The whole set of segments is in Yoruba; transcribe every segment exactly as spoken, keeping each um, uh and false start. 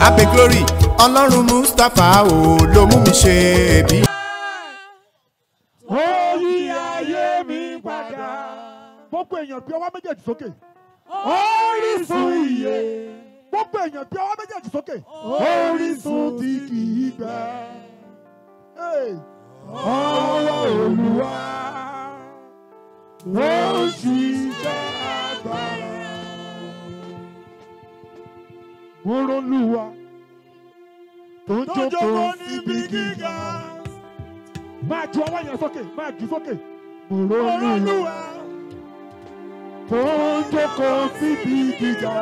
Abe glory, Ọlọ́run Mustapha o ló mú mi ṣe bí. Ó yí ayé mi padà. Gbogbo èèyàn bí ọwọ́ méjèèjì sókè. Orísun ìyè. Gbogbo èèyàn bí ọwọ́ méjèèjì sókè. Orísun tí kì í gbẹ. Ọwọ́ Olúwa ló ń ṣiṣẹ́ agbára. Mo r'Olúwa tó ń jókòó níbi gíga. Máa ju ọwọ́ yẹn sókè, máa ju sókè. Mo r'Olúwa tó ń jókòó síbi gíga.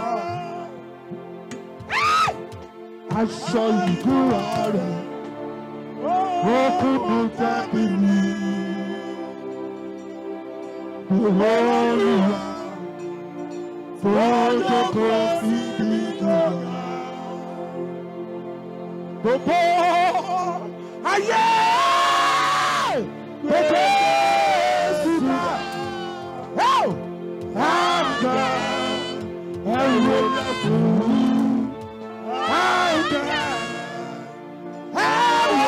Aṣọ ìdúrà rẹ̀ ó kúndùn tábìlì. Mo r'Olúwa tó ń jókòó síbi gíga. Gbogbo ayé gbogbo ṣùgbọ́n àgbà ẹ̀rọ lẹ́kùn àgbà ẹ̀rọ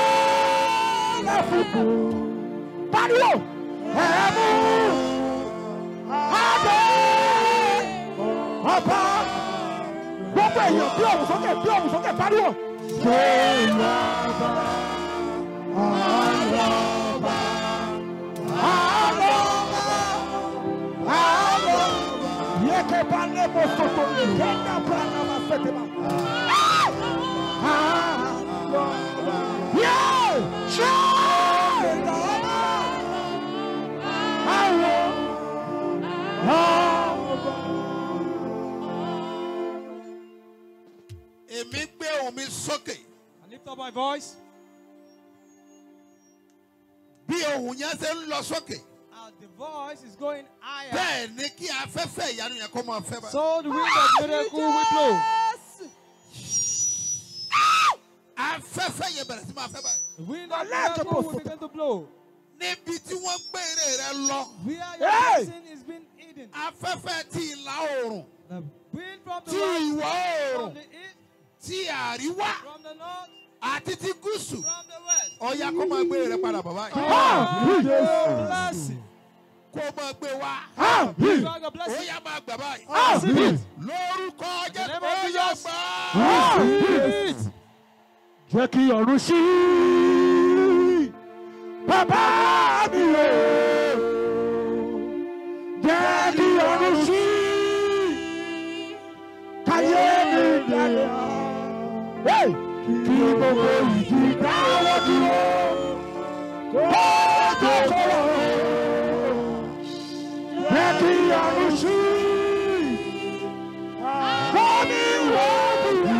lẹ́kùn pariwo ẹ̀mú àgbà ọba gbogbo èèyàn bí ọ̀hún sókè bí ọ̀hún sókè pariwo. Ṣé ìlànà àlọ́ba àlọ́ba àlọ́ba yẹ́kẹ́ bá lẹ́bọ̀ sọ̀tọ̀ kẹ́ńdà bá nàbà sẹ́tẹ̀mà. Yẹ́ ṣé ìlànà àlọ́ba. Èmi gbé ohùn mi sókè. I lift up my voice. Bí ohùn yẹn ṣe ń lọ sókè. And the voice is going higher. Bẹ́ẹ̀ ni kí afẹ́fẹ́ ìyanu yẹn kó máa fẹ́ bá. So the wind of miracle will blow. Afẹ́fẹ́ yẹn bẹ̀rẹ̀ sí máa fẹ́ báyìí. The wind of miracle will begin to blow. Níbi tí wọ́n gbé eré rẹ lọ. Where your blessing is being hidden. Afẹ́fẹ́ ti ìlà oòrùn. The wind from the Ti west, ìwọ̀ oòrùn. from the east, Ti àríwá. from the north, Àti ti gúúsù. from the west. Ọya kó máa gbé rẹ padà bàbá yìí. Blessing. Kó máa gbé wá. You are the blessing. Ọya máa gbà báyìí. Receive it. Lórúkọ Jésù name of ọya Jesus. gbà. Receive it. Jẹ́ kí ọ̀run ṣí. Bàbá mi o. Jẹ́ kí ọ̀run ṣí. Káyé mi dàgbà. Kí gbogbo ìjì dáwọ́ dúró. Kó tó kọ̀rọ̀. Jẹ́ kí ọ̀run ṣí. Kó mi wọ́n dúró.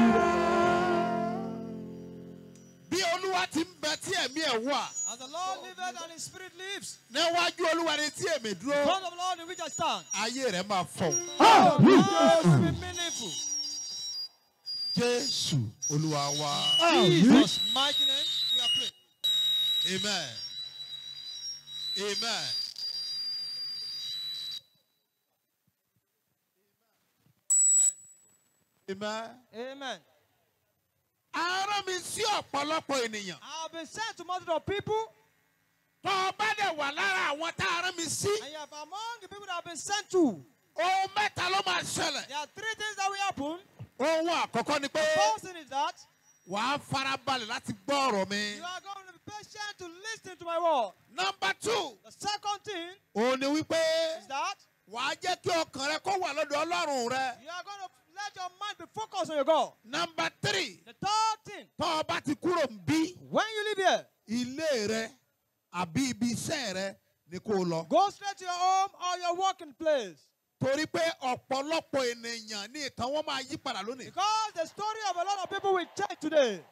Bí Olúwa ti ń bẹ tí ẹ̀mí ẹ̀ wà. As the Lord liveth and his spirit lives, Níwájú Olúwa ni tí èmi dúró. the front of the Lord in which I stand. Ayé rẹ̀ máa fọ̀. Oh, it will be meaningful. Jésù Olúwa wa. Jesus' mighty name, we are praying. Amen. Amen. Amen. Amen. Ara mi sí ọ̀pọ̀lọpọ̀ ènìyàn. I have been sent to multitude of people, Tó o bá dẹ̀ wà lára àwọn tá a rán mi sí. and you are among the people that have been sent to. Ohun mẹ́ta ló máa ṣẹlẹ̀. There are three things that will happen. Ohun àkọ́kọ́ ni pé First thing is that wàá farabalẹ̀ láti gbọ́ ọ̀rọ̀ mi. you are going to be patient to listen to my word. Number two, The second thing òun ni wípé is that wàá jẹ́ kí ọkàn rẹ kó wà lọ́dọ̀ Ọlọ́run rẹ. you are going to let your mind be focused on your God. Number three, The third thing, tó o bá ti kúrò ń bí when you leave here, ilé rẹ àbí ibi iṣẹ́ rẹ ni kó o lọ. go straight to your home or your working place. Torí pé ọ̀pọ̀lọpọ̀ ènìyàn ní ìtàn wọn máa yí padà lónìí. Because the story of a lot of people will change today.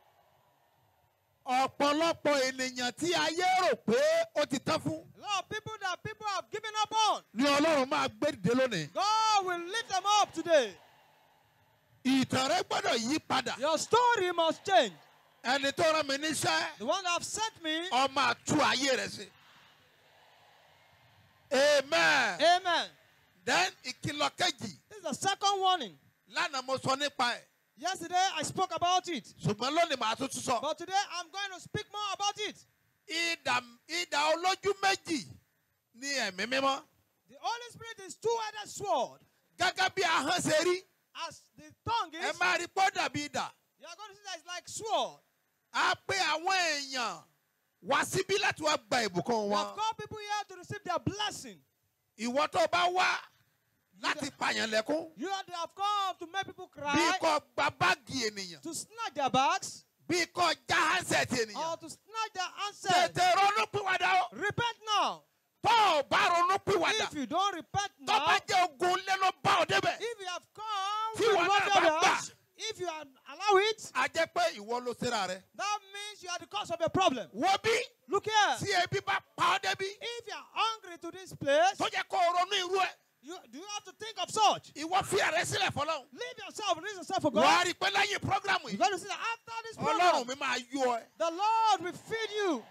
Ọ̀pọ̀lọpọ̀ ènìyàn tí ayé rò pé ó ti tán fún. A lot of people that people have given up on, Ni Ọlọ́run máa gbé dìde lónìí. God will lift them up today. Ìtàn rẹ gbọ́dọ̀ yí padà. Your story must change. Ẹni tó rán mi níṣẹ́, The one that have sent me, ó máa tú ayé rẹ sí. Amen. amen. Then ìkìlọ̀ kejì. This is the second warning. Lánàá mo sọ nípa ẹ̀. Yesterday I spoke about it. ṣùgbọ́n lónìí màá tún tún sọ. But today I'm going to speak more about it. Idà idà olójú méjì ni ẹ̀mí mímọ́. The Holy Spirit is two-headed sword. Gẹ́gẹ́ bí ahọ́n ṣe rí, As the tongue ẹ is, máa rí pọ́ dàbí idà. you are going to see that it's like sword. A pé àwọn èèyàn wá síbí láti wá gba ìbùkún We have wọn. called people here to receive their blessing. Ìwọ tó bá wá láti pààyàn lẹ́kún. You are- they have come to make people Bí cry, kò gba báàgì ènìyàn. to snatch their bags, Bí kò já handset or ènìyàn. to snatch their answers. Tètè ronú pìwàdà o. Repent now. Tó o bá ronú pìwàdà. If you don't repent Tó now, bá jẹ́ ogun lé ló bá ọ débẹ̀. if you have come Tí to wọn náà warfare bá with gbà. us, if you are- allow it, A jẹ́ pé ìwọ ló ṣera rẹ. that means you are the cause of your problem. Wo bí Look here. tí ebi bá pa ọ́ débi. If you are hungry to this place, Tó jẹ́ kó o ronú irú ẹ̀. you do you have to think of such. Ìwọ fi àrẹ sílẹ̀ fọlọ́run. Leave yourself, release yourself for Wàá God. rí i pé lẹ́yìn prógrámù You're yìí. going to see that after this Ọlọ́run program, mi máa yọ ẹ. the Lord will feed you.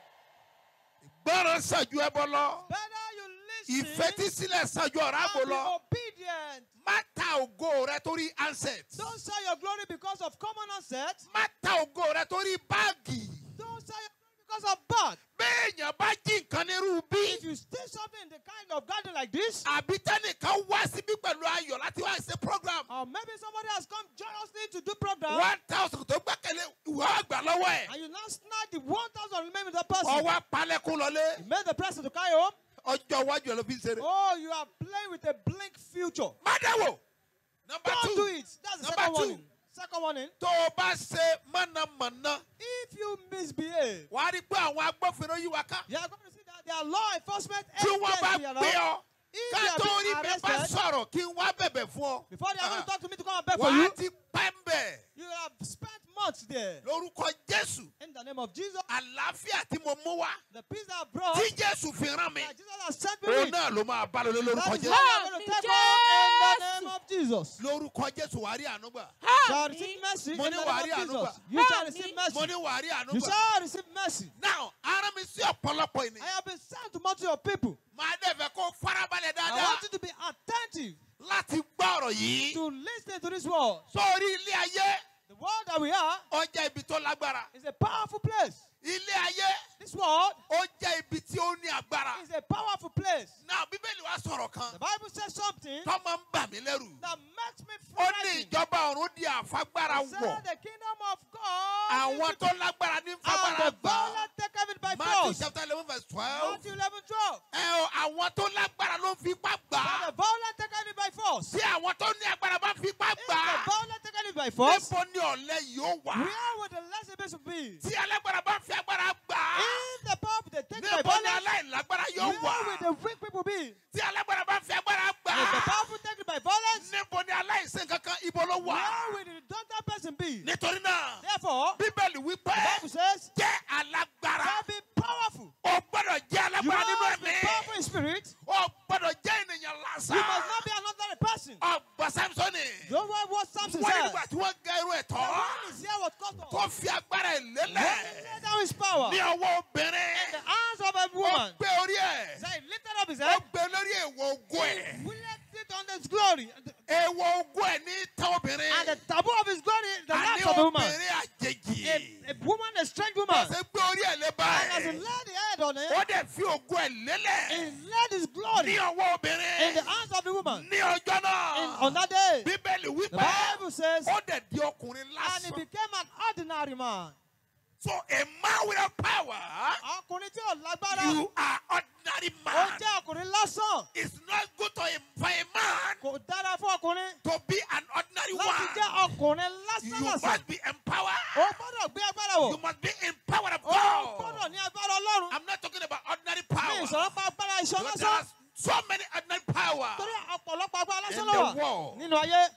Gbọ́ràn ṣàjú ẹbọ lọ. Better you listen Ìfetísílẹ̀ ṣàjú ọ̀rá àgbò and be lọ. obedient. Má ta ògo rẹ torí handset. Don't sell your glory because of common assets. Má ta ògo rẹ torí báàgì. Don't sell your glory because of bag. Béèyàn bá jí nǹkan nírú bí. If you steal something in the kind of garden like this, Àbí tẹ́nìkan wá síbí pẹ̀lú ayọ̀ láti wá ṣe program. or maybe somebody has come joyously to do program, One thousand tó gbẹ́kẹ̀lé ìwọ àgbà lọ́wọ́ ẹ̀. and you now snatch the one thousand remaining with the person. Ọwọ́ apalẹ́kún lọlé. You made the person to carry home. Ọjọ́ iwájú ẹ̀ ló fi ń ṣeré. Oh, you are playing with a blink future. Má dáwò. Number Don't do two. it. That's the Number second two. warning. Second warning. Tó o bá ṣe mọ̀nàmọ̀nà. If you misbehave, Wàá rí i pé àwọn agbófinró yí wa ká. you are going to see that there are law enforcement Tí wọ́n bá agents gbé around. ọ. If Ká you tó are rí being mi bá arrested, sọ̀rọ̀ kí n wá bẹ̀bẹ̀ fún ọ. before they are going Ah. to talk to me to come and beg for Wàá you, ti pẹ́ ń bẹ̀. you have spent months there. Lórúkọ Jésù. In the name of Jesus, Àlàáfíà tí mo mú wá. the peace that I brought, Tí Jésù fi rán mi. that Jesus has sent me Òun with, náà ló máa bá lọ lórúkọ that is Jésù. what I'm going to take on in the name of Jesus. Lórúkọ Jésù wàá rí àánú gbà. Shall receive mercy in Mo the ní name wàá of rí àánú Jesus. gbà. You shall receive Mo mercy. ní wàá rí àánú You gbà. shall receive mercy. Now, ara mi sí ọ̀pọ̀lọpọ̀ I ènìyàn. have been sent to multitude of people. Màá dẹ̀ fẹ́ kó farabalẹ̀ I dáadáa want you to be attentive láti gbọ́ ọ̀rọ̀ yìí. to listen to this word. Sórí ilé ayé, The world that we are ó jẹ́ ibi tó lágbára. is a powerful place. Ilé ayé, This world ó jẹ́ ibi tí ó ní agbára. is a powerful place. Náà Bíbélì wá sọ̀rọ̀ kan The Bible says something tó máa ń bà mí lẹ́rù. that makes me Ó ní frightened. ìjọba ọ̀run di àfagbára It wọ̀. said the kingdom of God Àwọn is tó lágbára ní and fagbára the gbà. violent take it by Matthew force. chapter eleven verse twelve. Matthew eleven twelve. Ẹ o, àwọn tó lágbára ló ń fipá gbà. And the violent take it by force. Tí àwọn tó ní agbára bá fipá If gbà. the violent take it by force, Níbo ni ọ̀lẹ yóò wà? where would the less able to be? Tí alágbára bá fi agbára gbà. If the powerful they take it by Níbo ni violence, aláìlágbára yóò where wà? will the weak people be? Tí alágbára bá fi agbára gbà. If the powerful take it by violence, Níbo ni aláìsàn kankan ibo ló wà? where will the redundant person be? Nítorí náà, Therefore, Bíbélì the wípé Bible says, jẹ́ alágbára. shall be powerful. O gbọ́dọ̀ jẹ́ You alágbára nínú must be ẹ̀mí. powerful in spirit. O gbọ́dọ̀ jẹ́ ènìyàn You lásán. must not be another person. Ọgbà Sámsọ́nì. Don't worry what Samson Wọ́n said. nígbà tí wọ́n gẹ irú ẹ̀ The tán. one is here was cut Tó off. fi agbára ẹ̀ When he lélẹ̀. laid down his power Ní in ọwọ́ obìnrin. the hands of a Ó woman, gbé orí ẹ̀. so he lifted up his Ó head, gbé lórí èèwọ̀ ogún ẹ̀. he lifted it on his glory, and the, Èèwọ̀ ogún ẹ̀ ní tán obìnrin. and the taboo of his glory, the Àní lips of the woman. obìnrin àjèjì. A, a woman, a strange Bó woman. ṣe gbé orí ẹ̀ lé And as he báyìí. laid the head on Ó it, dẹ̀ fi ogún ẹ̀ lélẹ̀. he laid his glory Ní ọwọ́ in the obìnrin. hands of the woman. Ní ọjọ́ In, náà. on that day, Bíbélì the wípé Bible says, ó dẹ̀ di ọkùnrin and he lásán. became an ordinary man. So a man without power, Ọkùnrin tí ò lágbára, you are ordinary ó man. jẹ́ ọkùnrin lásán. It's not good to a, for a man Kò dára fún ọkùnrin to be an ordinary láti jẹ́ one. ọkùnrin lásán You lásán. must be empowered. Ó gbọ́dọ̀ gbé agbára wọ̀. You must be empowered of Ó gbọ́dọ̀ God. ní agbára Ọlọ́run. I'm not talking about ordinary Mi power. ìsọ̀rọ̀ pa agbára iṣan Because there lásán. are so many ordinary power Torí ọ̀pọ̀lọpọ̀ agbára lásán in ló wà the world. nínú ayé.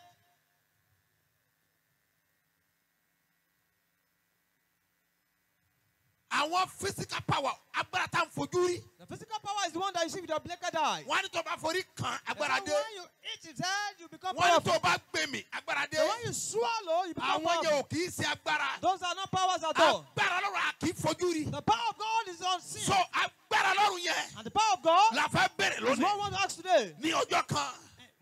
Àwọn physical power agbára tá à ń fojú rí. The physical power is the one that you see with your naked eye. Wọ́n á ní tó bá forí kan So agbára dé. when you eat his head, you become Wọ́n ní powerful. tó bá gbé mi agbára dé. So when you swallow, you become Àwọn yẹn powerful. ò kì í ṣe agbára. Those are not powers at all. Agbára Ọlọ́run a kì í fojú rí. The power of God is unseen. So agbára Ọlọ́run yẹn And the power of God la fẹ́ bẹ̀rẹ̀ is what I lónìí. want to ask today. Ní ọjọ́ kan,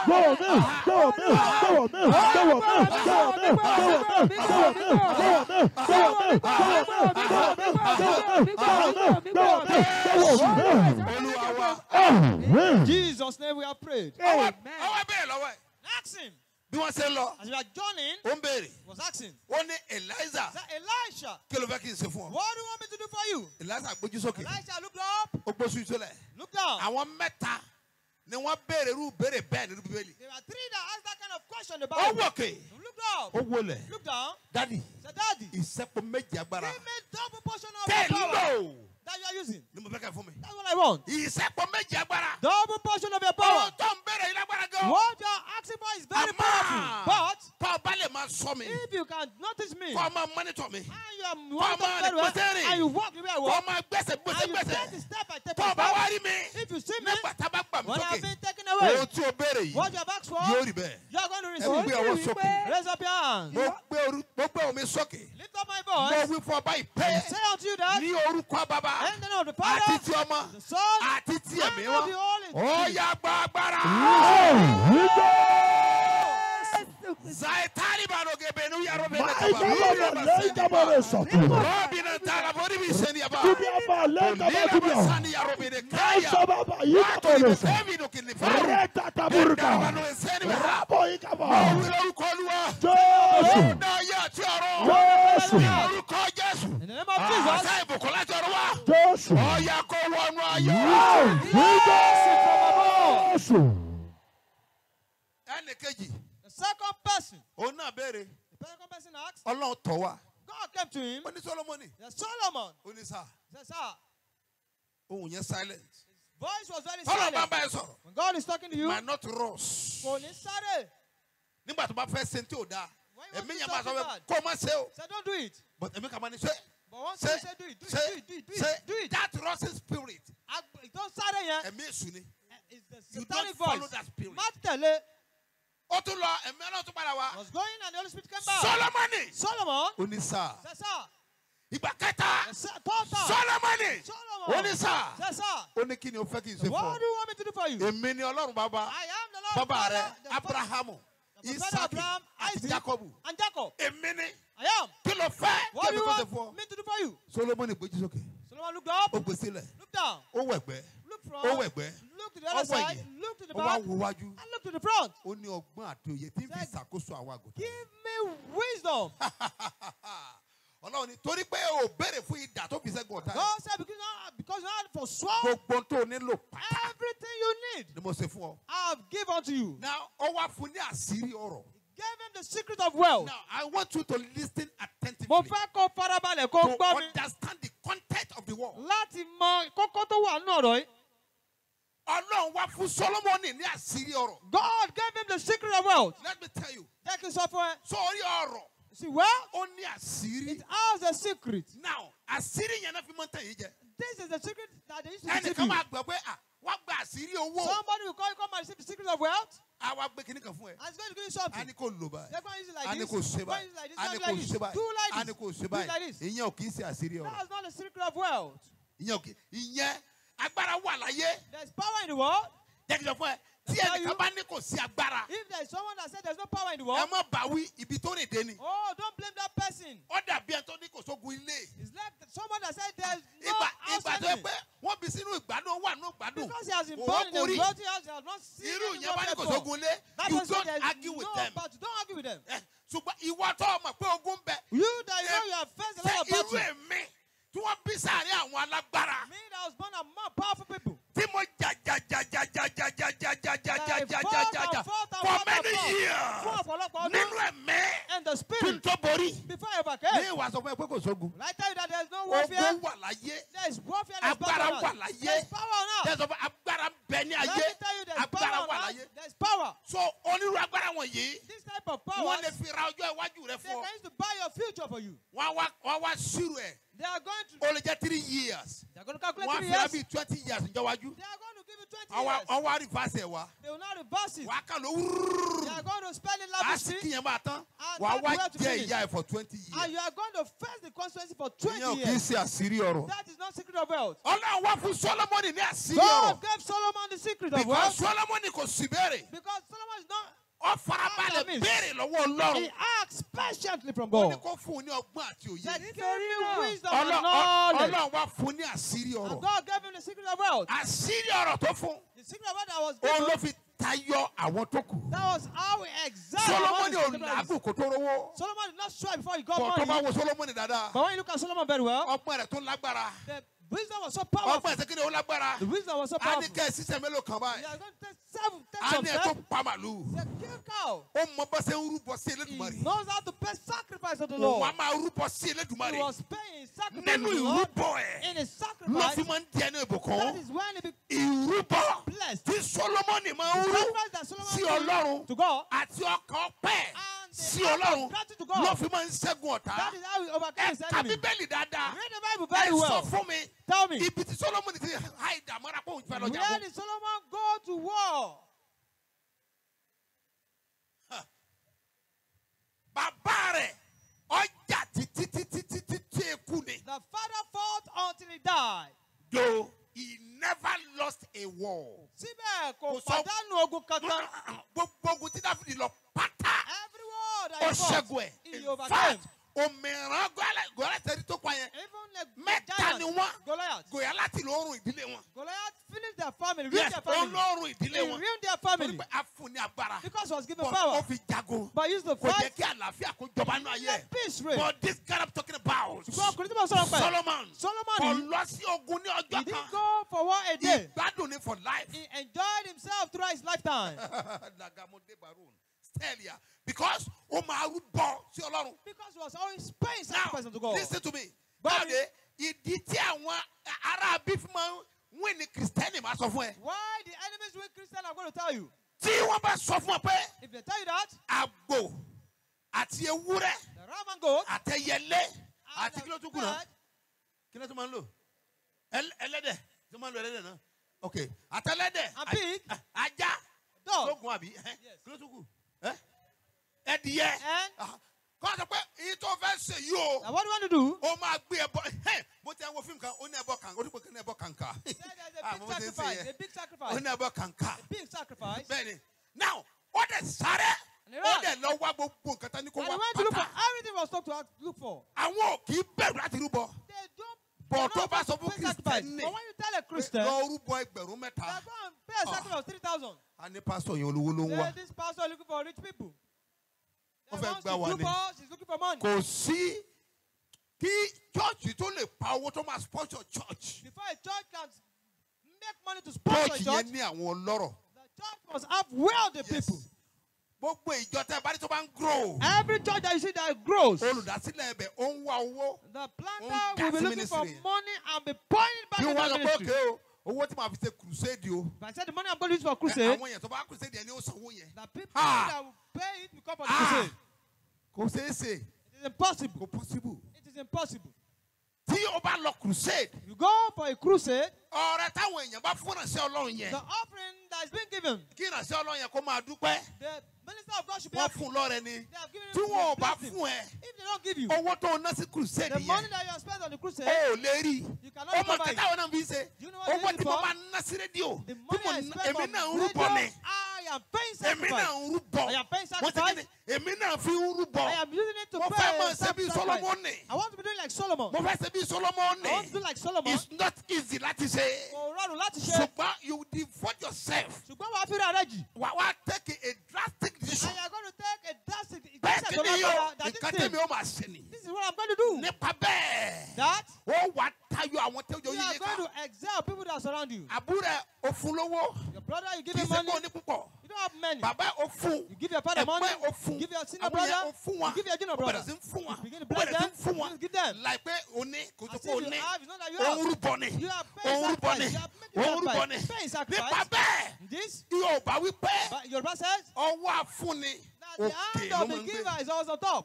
Amen. Jesus' name we have prayed. Ọwọ́ bẹ́ẹ̀ lọ́wọ́ ẹ̀. Ask him. Bí wọ́n ṣe ń lọ, As we are journeying, ó ń béèrè. he was asking, Ó ní Eliza, is that Elisha, kí ló fẹ́ kí n ṣe fún ọ? what do you want me to do for you? Eliza gbójú sókè. Elisha looked up, Ó gbósù sólẹ̀. looked down. Àwọn mẹ́ta ni wọ́n béèrè irú béèrè bẹ́ẹ̀ nínú Bíbélì. There are three that asked that kind of question in the Ó Bible. wòkè. He looked up, Ó wọlẹ̀. looked down, Dádì, said, Daddy, ìṣẹ́pọ̀ méjì agbára. give me double portion of Tẹ̀ your power lò. that you are using. Ni mo fẹ́ kẹ́ fún mi. That's what I want. Ìṣẹ́pọ̀ méjì agbára. Double portion of your Ohun power. tó ń béèrè yìí lágbára gan. What you are asking for is very Àmọ́, powerful. tó o bá lè máa sọ mi, But if you can notice me, kó o máa mọ́nítọ̀ mi, and you are Come walking on, very well, Pastor. and you walk the way I kó o walk, máa gbẹ́sẹ̀ gbẹ́sẹ̀ and you gbẹ́sẹ̀. take the step by step Tó o by bá step, wá rí mi, if you see me, nígbà tá a bá gbà mí when I have sókè, been taken away, ohun tí o béèrè yìí what you have asked for, yóò rí bẹ́ẹ̀. you are going to Ẹ receive. gbé ọwọ́ sókè. Raise up your hands. Mo gbé orí- mo gbé omi sókè. Lift up my Mo voice. wí fún ọba I ìpè say unto you that, ní orúkọ bàbá in the name of the àti Father, ti ọmọ the Son, àti ti and ẹ̀mí of wọn. the Holy Ó Spirit. yá gba agbára. Zaitari banoge benu yaro bene kaba. Robina tala bori bi seni aba. Lila basani yaro bene kaya. Wato ni semi no kini fa. Dama no seni ba. Mo wí lórúkọ Olúwa. Ó dá ayé àti ọ̀run. Ní orúkọ Jésù. In the name of Jesus, Àṣà ìbùkún láti ọ̀run wá. Ó yá kó wọnú ayé. blessing from above. Ẹnì kejì, The second person, òun náà béèrè. the second person asked, Ọlọ́run tọ̀ wá. God came to him, Ó ní Solomoni. the Solomon, Ó ní sá. he said, sir, Ohùn yẹn silent. voice was very Ọlọ́run bá silent. bá ẹ sọ̀rọ̀. When God is talking to you, Might not rush. kò ní sáré. Nígbà tó bá fẹ́ ṣe tí ò dáa. When you want Èmi to yẹn do máa sọ something pé bad, kó o má ṣe o. say don't do it. But èmi kà máa ní ṣe. But once Ṣe you say do it, do it, ṣe do it, do it, do ṣe it, do it. that rushing spirit. Ag- Don't sáré yẹn. Ẹ̀mí èṣù ni. It's the You satanic don't follow voice. that spirit. Má tẹ̀lé. Ó tún lọ ẹ̀mí Ọlọ́run tún padà wá. Was going and the Holy Spirit came back. Solomoni. Solomon, Ó ní sá. said, sir, Ìgbà kẹta. the se- third time, Solomoni. Solomon, Ó ní sá. said, sir, Ó ní kí ni o fẹ́ kí n ṣe fún what ọ? do you want me to do for you? Èmi ni Ọlọ́run bàbá. I am the Lord Bàbá Father, rẹ̀ the Father, Abrahamu. the Father Isaki of Abraham, àti Isaac, Jacobu. and Jacob. Èmi ni. I am. Kí ló fẹ́ What kí do èmi you kó ṣe fún want ọ? me to do for you? Solomoni gbójú sókè. Solomon looked up, Ó gbé sílẹ̀. looked down, Ó wẹ̀gbẹ́. looked Ó front, wẹ̀gbẹ́. looked to the other Ó side, wẹ̀yìn. looked to the Ó wá back, wo wájú. and looked to the front. Ó ní ọgbọ́n àti òye tí ń fi ṣàkóso àwọn àgùntàn. Give me wisdom. Ọlọ́run ni torí pé o béèrè fún idà tó fi ṣẹ́gun ọ̀tá rẹ̀. God said, because now, because now for sure, Gbogbo tó o nílò pátá everything you need, ni mo ṣe fún ọ. I have given to you. Now, ó wá fún ní àṣírí ọ̀rọ̀. gave him the secret of wealth. Now, I want you to listen attentively Mo fẹ́ kó farabalẹ̀ kó to gbọ́ mi understand the content of the word. láti mọ kókó tó wà nínú ọ̀rọ̀ yìí. Ọlọ́run wá fún Solomoni ní àṣírí ọ̀rọ̀. God gave him the secret of wealth. Let me tell you. Jẹ́ kí n sọ fún ẹ. Sórí ọ̀rọ̀, See, wealth, ó ní àṣírí. it has a secret. Now, àṣírí yẹn náà fi mọ́ tàn yín jẹ. This is the secret that they used to deceive Ẹnìkan you. máa gbọ́ pé à wá gba àṣírí owó. Somebody will call you, come and receive the secret of wealth, A wá gbé kíní kan fún ẹ. and it's going to give you A something. ní kò lò báyìí. They're going to use it A like ní this. kò ṣe They're going báyìí. to use it like this. A ní Not kò like ṣe this. báyìí. Do like A ní this. kò ṣe Do it like báyìí. this. Ìyẹn ò kì í ṣe àṣírí ọ̀rọ̀. That's not the secret of wealth. Ìyẹn ò kì í. Ìyẹn agbára wà láyé. There's power in the world. Jẹ́ kí n sọ fún ẹ. Tí tell ẹnìkan you- bá ní kò sí agbára, If there's someone that said there's no power in the ẹ world, má bá wí ibi tó rìn dé ni. oh, don't blame that person. Ó dàbí ẹni tó ní kò sógun ilé. It's like someone that said there's no Ìgbà house ìgbà tó yẹ enemy. pé wọ́n bí sínú ìgbádùn, ó wà nínú ìgbádùn. Because he has been Kò born in a wọ́pọ̀ rí. wealthy house, he has not seen Irú any ìyẹn bá ní kò before. sógun ilé, That you person don't there's argue with no, them. but don't argue with them. Eh, Ṣùgbọ́n ìwọ tó mọ̀ pé ogun bẹ. You that you know you have faced a Ṣé lot of irú battles. èmi tí wọ́n bí sáàrin àwọn alágbára Me that was born among powerful people. tí mo jà jà jà jà jà jà jà jà jà jà jà That I jà fought jà and jà jà fought and for fought and many fought. Fún years ọ̀pọ̀lọpọ̀ nínú ọdún. ẹ̀mí And the kí n spirit. tó borí. Before I Ní overcame. ìwà sọ fún ẹ pé kò sógun. Will I tell you that there's no warfare? Ogun wà láyé. There's warfare, there's Agbára power on wà earth. láyé. There's power on earth. Jẹ́ sọ fún agbára ń bẹ ní Let ayé. me tell you there's Agbára power wà on láyé. earth. There's power. So onírú agbára wọ̀nyí This type of power, wọ́n lè fi ra ọjọ́ iwájú rẹ they fún ọ. can use to buy your future for you. Wọ́n wá wọ́n wá ṣírò ẹ̀. They are going to, Ó lè jẹ́ three years. they are going to calculate Wọ́n á three fi ra years. bíi twenty years ǹjọ́ wájú. They are going to give you twenty Wọ́n wá years. wọ́n wá reverse ẹ̀ wá. They will not reverse it. Wà á kàn ló They wúrúrúrú. are going to spend it Àsìkí lavishly. yẹn máa tán. And Wà á that wá way to jẹ finish. ìyá ẹ̀ for twenty And years. you are going to face the consequences for twenty Ìyẹn ò kì í years. ṣe àṣírí ọ̀rọ̀. That is not secret of wealth. Ọlọ́run wá fún Solomoni ní àṣírí God ọ̀rọ̀. gave Solomon the secret of Because wealth Solomoni kò sì béèrè. because Solomon is not. Ó farabalẹ̀ That means- béèrè lọ́wọ́ Ọlọ́run. He asked patiently from Ó ní God. kó fún un ní ọgbọ́n àti òye. That he gave him wisdom Ọlọ́- and ọ- knowledge. Ọlọ́run wá fún un ní àṣírí And ọ̀rọ̀. God gave him the secret of wealth. Àṣírí ọ̀rọ̀ tó fún un. The secret of wealth that was Òun ló given, fi tayọ àwọn tó kù. that was how he examined Solomoni ò the secret of làágùn wealth. kó tó rówó. Solomon did not strive before he got Bọ̀ tó bá money. wo Solomoni dáadáa. But when you look at Solomon very well, Ọgbọ́n rẹ̀ tó lágbára. the wisdom was so powerful. Ọgbọ́n ẹ̀sẹ̀ kí ni ó lágbára. The wisdom was so A ní powerful. kẹ́ ẹ̀ sísẹ̀ mélòó kan He báyìí. are going to take seven, take A some ní ẹ̀ tó steps. pa màlúù. Say, kill cow. Ó mọ bá ṣe ń rúbọ sí He Elédùmarè. knows how to pay sacrifice to the Òun Lord. á máa rúbọ sí He Elédùmarè. was paying sacrifice Nínú to the Lord. ìrúbọ ẹ̀ In his ló sacrifice, fi máa ń di ẹni that ìbùkún. is when he became Ìrúbọ blessed. tí Solomoni máa ń The rú sacrifice that Solomon sí did Ọlọ́run to God, àti ọkàn ọpẹ́ and the sí act of Ọlọ́run gratitude to ló God, fi máa ń ṣẹ́gun ọ̀tá. that is how he overcame Ẹ his ka enemy. Bíbélì dáadáa. Read the Bible Ẹ very sọ well. fún mi Tell me, ibi tí Solomoni ti ha ìdààmúra pé òun fẹ́ lọ where jagun. did Solomon go to war? Bàbá rẹ̀ ọjà títí títí títí tí eku ni. The father fought until he died. Though he never lost a war. Síbẹ̀ kò Kò sọ- pàdánù ogun kankan. Gbogbo ogun tí Dáfídì lọ pátá. Every war that Ó he fought, ṣẹ́gun ẹ̀. he In overcame. fact, òmìrán Gòláyátì tó pa yẹn. Even the Mẹ́ta ni giant, wọ́n. Goliath. Gòláyátì ló run ìdílé wọn. Goliath finished their family, ruined Yes, their ó family. ló run ìdílé He wọn. ruined their Torí family pé a fún ní agbára. because he was given But power. ó fi jagun. But he used to Kò jẹ́ fight. kí àlàáfíà kó jọba nínú ayé. Let peace reign. But this guy I'm talking about. Ṣùgbọ́n ọkùnrin tí mo sọ̀rọ̀ pẹ̀. Solomon. Solomon Kò yìí, lọ sí ogun ní he ọjọ́ didn't kan. go for war a day. Ìgbádùn ni for life. He enjoyed himself throughout his lifetime. Lagamode Baron. Stelia. Because ó máa rúbọ sí Ọlọ́run. Because he was always paying Now, sacrifice unto God. listen to me. But- Báyọ̀ ìdí tí àwọn ará bí fi máa ń wí ní Kìrìsìtẹ́nì máa sọ fún ẹ. Why the enemies with Christian I'm going to tell you. Tí wọ́n bá sọ fún ọ pé If they tell you that, àgbò àti ewúrẹ́ the ram and goat, àtẹyẹlé and àti kí ló tún the kù náà? bird, Kí ló tún máa ń lò? Ẹl- Ẹlẹ́dẹ̀ tí wọ́n máa ń lo ẹlẹ́dẹ̀ náà. Ok, àtẹlẹ́dẹ̀. And pig. a- Ajá. dog, Lógun àbí? Ẹ́, Yes. Kí ló tún kù? Ẹ́, Ẹdìyẹ. and Ah, Kọ́ sọ pé èyí tó fẹ́ ṣe yìí o. and what do you want to do? Ó máa gbé ẹbọ. Ẹ́, Mo ti ẹ̀ wo fíìmù kan, ó ní ẹbọ kàǹkà, ó ní pé kí ní ẹbọ kàǹkà. There- There's Ah, a mo big ti ń ṣe sacrifice, yẹn. a big Ó sacrifice, ní ẹbọ kàǹkà. a big sacrifice. Bẹ́ẹ̀ni. Now, ó dẹ̀ sáré. And he Ó ran. dẹ̀ lọ wá gbogbo nǹkan tán ní kó And he wá went to look for pátá. everything was told to have- look for. Àwọn ò kì í bẹ̀rù láti rúbọ. They don't. Bọ̀ they're tó not bá going sọ to fún pay sacrifice. Kìrìsìtẹ́nì. But when you tell a Christian, Lọ rúbọ ẹgbẹ̀rún mẹ́ta. they go and pay a sacrifice of three thousand. A ní pásítọ̀ yẹn olówó ló ń wá. Say this pastor is looking for rich people. They Ó fẹ́ want gbá to wa do ni. for, she's looking for money. Kò sí kí chọ́ọ̀chì tó lè pa owó tó máa sponsor church. Before a church can make money to sponsor a Church church, yẹn ní àwọn ọlọ́rọ̀. the church must have wealthy Yes. people. Gbogbo ìjọ tẹ́ bá ní tó bá ń grow. Every church that you see that grows, the Olùdásílẹ̀ ẹbẹ̀ ó ń wá owó. planter will be looking for money and be pouring it back Bí into wọ́n the sọ pé ministry. òkè o, owó tí màá fi ṣe crusade o. But I said the money I'm going to use for Ẹ, crusade, Àwọn èèyàn tó bá crusade yẹn ni ó sanwó yẹn. the people Ah. that will pay it will come for the Ah. crusade. Kò ṣeé ṣe. It is impossible. Kò possible. It is impossible. Tí o bá lọ crusade, If you go for a crusade, ọ̀rẹ́ táwọn èèyàn bá fún ìránṣẹ́ Ọlọ́run yẹn. the offering that is being given, Kí ìránṣẹ́ Ọlọ́run yẹn kó máa dúpẹ́. the minister of God should be Wọ́n happy. fún lọ́rẹ ni. They have given Tí him wọn ò the bá blessing. fún ẹ, If they don't give you, owó tó o ná sí crusade the money yẹn, that you have spent on the o crusade, ò lè rí. you cannot Ọmọ recover kẹta it. àwọn náà fi ṣe. Do you know what they Owó use tí it mo for? máa ná sí rédíò. The Tí money mo I ná- spent èmi on náà ń radio, rúbọ ni. I am paying Èmi náà sacrifice. ń rúbọ. I am paying Wọ́n ti kí sacrifice. ni? Èmi náà fi ń rúbọ. I am using it to Mo pay fẹ́ máa ṣe bí sacrifice. Solomoni. I want to be doing like Solomon. Mo fẹ́ ṣe bí Solomoni. I want to do like Solomon. It's not easy láti ṣe. Kò rọrùn láti ṣe. Ṣùgbọ́n you devote yourself. Ṣùgbọ́n wàá fi ra rẹ jì. Wà wá take a drastic decision. And you are going to take a drastic Bẹ́ẹ̀ ìgbésẹ̀ sì tó ni yóò lágbára that nǹkan this tẹ́mi thing, ó máa ṣe ni. this is what I'm going to do. Nípa bẹ́ẹ̀, That ó wà tayọ àwọn tó yọ you are yíyí going ká. to excel people that surround you. Àbúrò ẹ̀ ó fún lówó. Your brother, you give Kì í him ṣe money. pé ó ní púpọ̀. You don't have many. Bàbá ẹ̀ ó fún. You give your father money. Ẹ̀gbọ́n ẹ̀ ó fún. You give your senior Àwọn yẹn brother. ó fún wa. You give your junior Ó brother. bẹ̀rẹ̀ sí ń fún wa. You begin to Ó bless bẹ̀rẹ̀ sí ń them. fún wa. You give them. Láìpẹ́ òní kò tó As kó if you ní. have, it's not that you Òun have. rúbọ ni. You are paying Òun rúbọ ni. sacrifice. You are making Òun rúbọ ni. sacrifice. Paying Nípa sacrifice. bẹ́ẹ̀, This, yóò bá wí pé but your brother says ọwọ́ àfúnni that the òkè hand ló of máa the ń giver gbé. is always on top.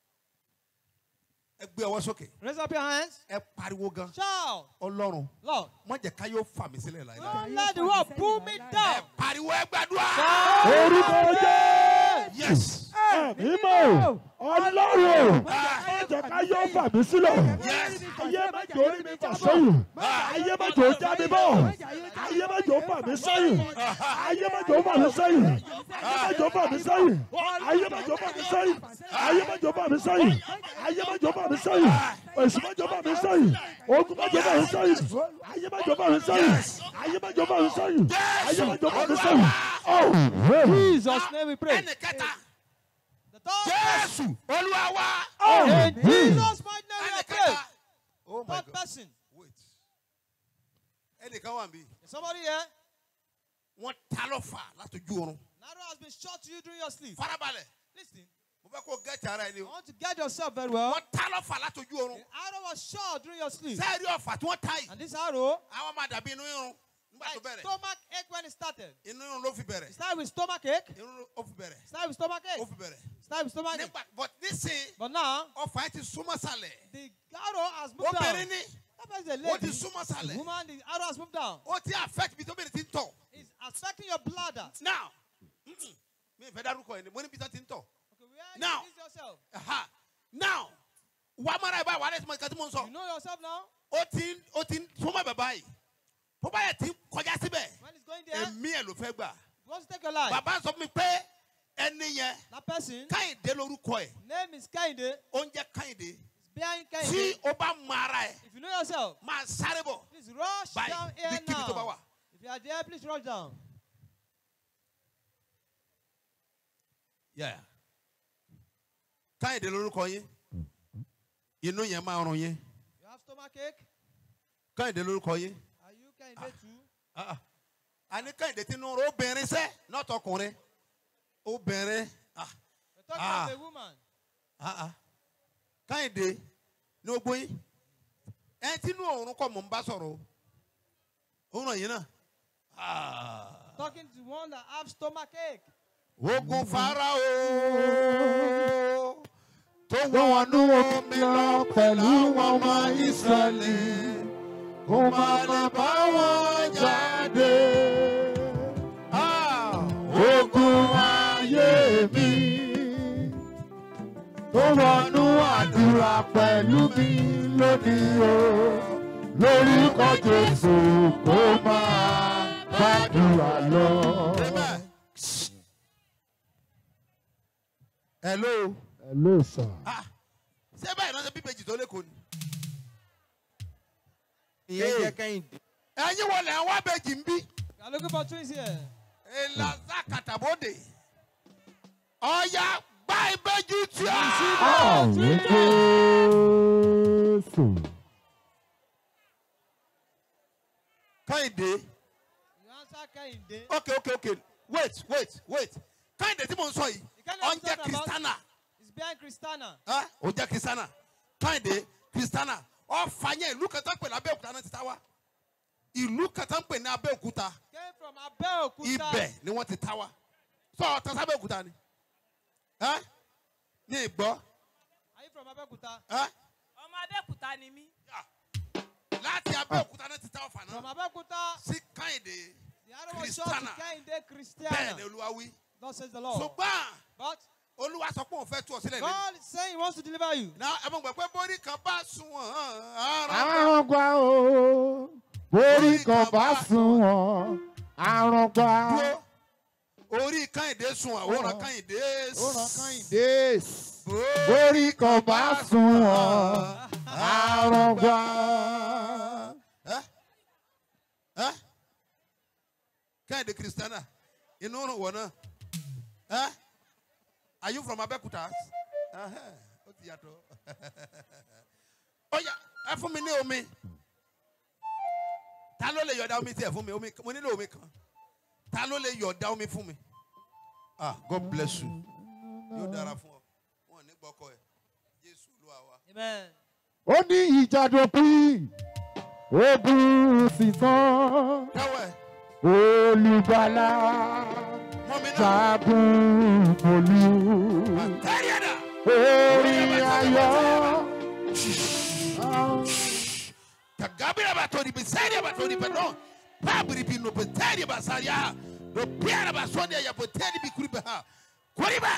Ẹ gbé ọwọ́ sókè. Raise up your hands. Ẹ pariwo gan. Shout, Ọlọ́run, Lord, má jẹ́ ká yóò fà mí sílẹ̀ láìláì. don't let the world pull me Ẹ down. pariwo ẹ gbàdúrà. Orúkọ Jésù. Yes. Ẹ̀mí mọ̀. Ọlọ́run. Ah. Má jẹ́ ká yóò fà mí sílẹ̀. Yes. Ayé má jẹ́ orí mi fà sẹ́yìn. Ayé má jẹ́ ó já mi bọ̀. Ayé má jẹ́ ó fà mí sẹ́yìn. Ayé má jẹ́ ó fà mí sẹ́yìn. Ayé má jẹ́ ó fà mí sẹ́yìn. Ayé má jẹ́ ó fà mí sẹ́yìn. Ayé má jẹ́ ó fà mí sẹ́yìn. Ayé má jẹ́ ó fà mí sẹ́yìn. Èṣù má jẹ́ ó fà mí sẹ́yìn. Ogun má jẹ́ ó fà mí sẹ́yìn. Ayé má jẹ́ ó fà mí sẹ́yìn. Ayé má jẹ́ ó fà mí sẹ́yìn. Ayé má jẹ́ ó fà mí sẹ́yìn. Oh, Jesus' name we pray. Ẹnì kẹta. The third Jésù Olúwa wa. in Jesus' mighty name we Ẹnì are kẹta. praying. Oh my Third God. person. Wait. Ẹnìkan wà níbí. Is somebody here? Wọ́n ta ló fà látọjú oorun. An arrow has been shot to you during your sleep. Farabalẹ̀. Listen, Mo fẹ́ kó gẹ́tì ara ẹni I o. want to get yourself very well. Wọ́n ta ló fà látọjú oorun. The arrow was shot during your sleep. Sẹ́ẹ̀rí ọ̀fà tí wọ́n ta yìí. And this arrow, Àwọn máa dàbí inú irun. Nígbà tó like bẹ̀rẹ̀. stomach ache when it started. Inú irun ló fi bẹ̀rẹ̀. It started with stomach ache. Irun ó fi bẹ̀rẹ̀. It started with stomach Ó ache. fi bẹ̀rẹ̀. It started with stomach ache. Nígbà but nísìn But now, ọ̀fà yẹn ti súnmọ́ sàlẹ̀. the arrow has moved Obìnrin down. ní. That person is a Ó ti lady. súnmọ́ The sàlẹ̀. woman, the arrow has moved down. Ó ti affect bí tóbìnrin ti ń tọ̀. It's affecting your bladder. Now, mm-mm, mi ì fẹ́ dárúkọ yẹn ni mo ní bí tó ti ń tọ̀. Okay, where Now. you is yourself? Aha. Now, wàá mara ẹ̀ báyìí wàá lẹ́sìn mọ́ ìka tí mo ń sọ. You know yourself now? Ó ti ń ó ti ń súnmọ́ bàbá yìí. Tó bá yẹ ti ń kọjá síbẹ̀. When it's going there, Èmi ẹ̀ ló fẹ́ gbà. it wants to take your life. Bàbá sọ fún mi pé ẹni yẹn That person, Káyìndé lórúkọ ẹ̀. name is Kainde. Ó ń jẹ́ Káyìndé. It's behind Tí Kainde. o bá mọ ara ẹ̀, If you know yourself, máa sáré bọ̀. please rush Báyìí down here bí kíbi tó bá now. wà. If you are there, please rush down. Yeah. Káyìndé lórúkọ yín. Inú yẹn máa rùn yín. You have stomach ache? Káyìndé lórúkọ yín. Are you Kainde too? Ah, ah. Àní Káyìndé tí inú rẹ̀ obìnrin sẹ́ not ọkùnrin. Obìnrin. Ah, We're talking Ah. about a woman. ah, ah. Káyìndé ní ogbó yín. Ẹ tí inú òórùn kọ́ mọ̀ ń bá sọ̀rọ̀ o. Òun ràn yín náà. Ah. Talking to one that have stomach ache. Ogun Fáráò tó wọnú omi lọ pẹ̀lú àwọn ọmọ Ísírẹ́lì kó má lè bá wọn jáde. Ah, ogun ayé mi tó wọnú àdúrà pẹ̀lú mi lónìí o lórúkọ Jésù kó máa gbàdúrà lọ. Hello. hello sir. Ah, ṣé báyìí náà ṣe bíbejì tó lẹ́kọ̀ọ́ ni? Ìyẹn jẹ́ Kẹ́hìndé. Ẹ̀yin wọlé àwọn abẹ́jì ń bí. You are looking for twins here. Elaza Katabode. Ọ̀ya gbá ìbejì tí a. Àmín Jésù. Káyìndé. You answer Kainde. Okay, okay, okay. Wait, wait, wait. Káyìndé tí mo ń sọ yìí. Ọ̀njẹ́ Kristana. It's behind Kristana. Ó jẹ́ Kristana. Káyìndé Kristana. Ọ̀fàyẹ́ ìlú kẹta pè ní Abẹ́òkúta náà ti ta wá. Ìlú kẹta pè ní Abẹ́òkúta. Came from Abẹ́òkúta. Ibẹ̀ ni wọ́n ti ta wá. Sọ ọ̀tá sábẹ́òkúta ni. Ní ìgbọ́. Are you from Abẹ́òkúta? Ọmọ Abẹ́òkúta ni mí. Láti Abẹ́òkúta náà ti ta ọ̀fà náà. From Abẹ́òkúta. Sí Káyìndé. The arrow was shot to Kehinde Christiana. Bẹ́ẹ̀ ni Olúwa wí. Thus says the Lord. Ṣùgbọ́n But Olúwa sọ pé òun fẹ́ tú ọ sílẹ̀ lẹ́nu. God is saying He wants to deliver you. Náà ẹ mọ̀ gbọ́ pé borí kan bá sùn wọ́n. Àrùn gbà o, borí kan bá sùn wọ́n. Àrùn gbà. Orí Káyìndé sùn àwòrán Káyìndé. Àwòrán Káyìndé. Borí kan bá sùn wọ́n. Àrùn gbà. Káyìndé Kristana. Inú òrùn wọ̀ náà. Eh? Are you from Abẹ́òkúta? Ó ti yàtọ̀. Ó yá, ẹ fún mi ní omi. Ta ló lè yọ̀dá omi tí ẹ fún mi? Omi, mo nílò omi kan. Ta ló lè yọ̀dá omi fún mi? Ah, God bless you. Yóò dára fún ọ. Wọ́n ní gbọ́kọ̀ ẹ̀. Jésù Olúwa wa. Amen. Ó ní ìjà dòpin, ogun sì tán. Tẹ́wọ̀ ẹ̀. Olùgbàlà jagun olú. Orin ayọ̀. Tagabira batori besari batori pardon. Pabri bino betari basaria. Do piara basonia ya betari bikuri ha. Koriba.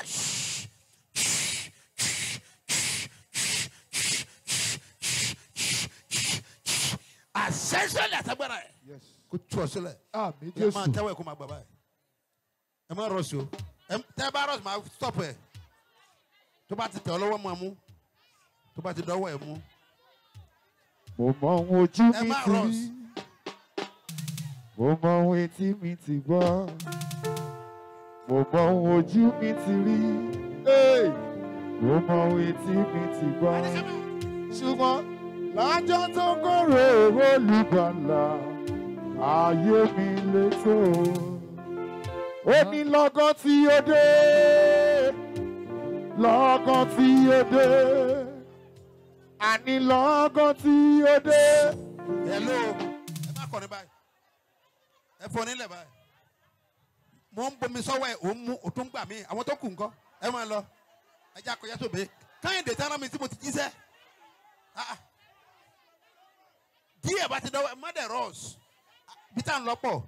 Ascension la tabara. Yes. Kò tú ọ sílẹ̀. Àmín Ẹ máa Jésù. tẹ́wọ̀ ẹ̀ kó máa gbà báyìí. Ẹ máa rọ̀ sí o. Tẹ́ bá rọ̀ sí máa stop ẹ̀. Tó bá ti tẹ̀ ọ́ lọ́wọ́ máa mú. Tó bá ti dọ́wọ́ ẹ̀ mú. Mo mọ ohun ojú Ẹ mi máa ti rọ̀ rí. sí. Mo mọ ohun etí mi ti gbọ́. Mo mọ ohun ojú mi ti rí. Hey! Mo mọ ohun etí mi ti gbọ́. Ṣùgbọ́n lájọ́ tó kórè olùgbàlà. Ayé mi létò, ó ní lọ́gán tí ó dé, lọ́gán tí ó dé, àní lọ́gán tí ó dé. Hello, ẹ má kọrin báyìí, ẹ fọ nílẹ̀ báyìí. Mo ń bomi sọ́wọ́ ẹ̀, ò ń mú, ò tún gbà mí, àwọn tó kù ńkọ́, ẹ máa lọ, ẹ jẹ́ àkọyá tó bẹ́ẹ̀. Káyìndé tẹ́lá mi tí mo ti jíṣẹ́. Díẹ̀ bá ti dọ́wọ́ ẹ má dẹ̀ rọ́ọ̀sì. Peter ń lọ́pọ̀.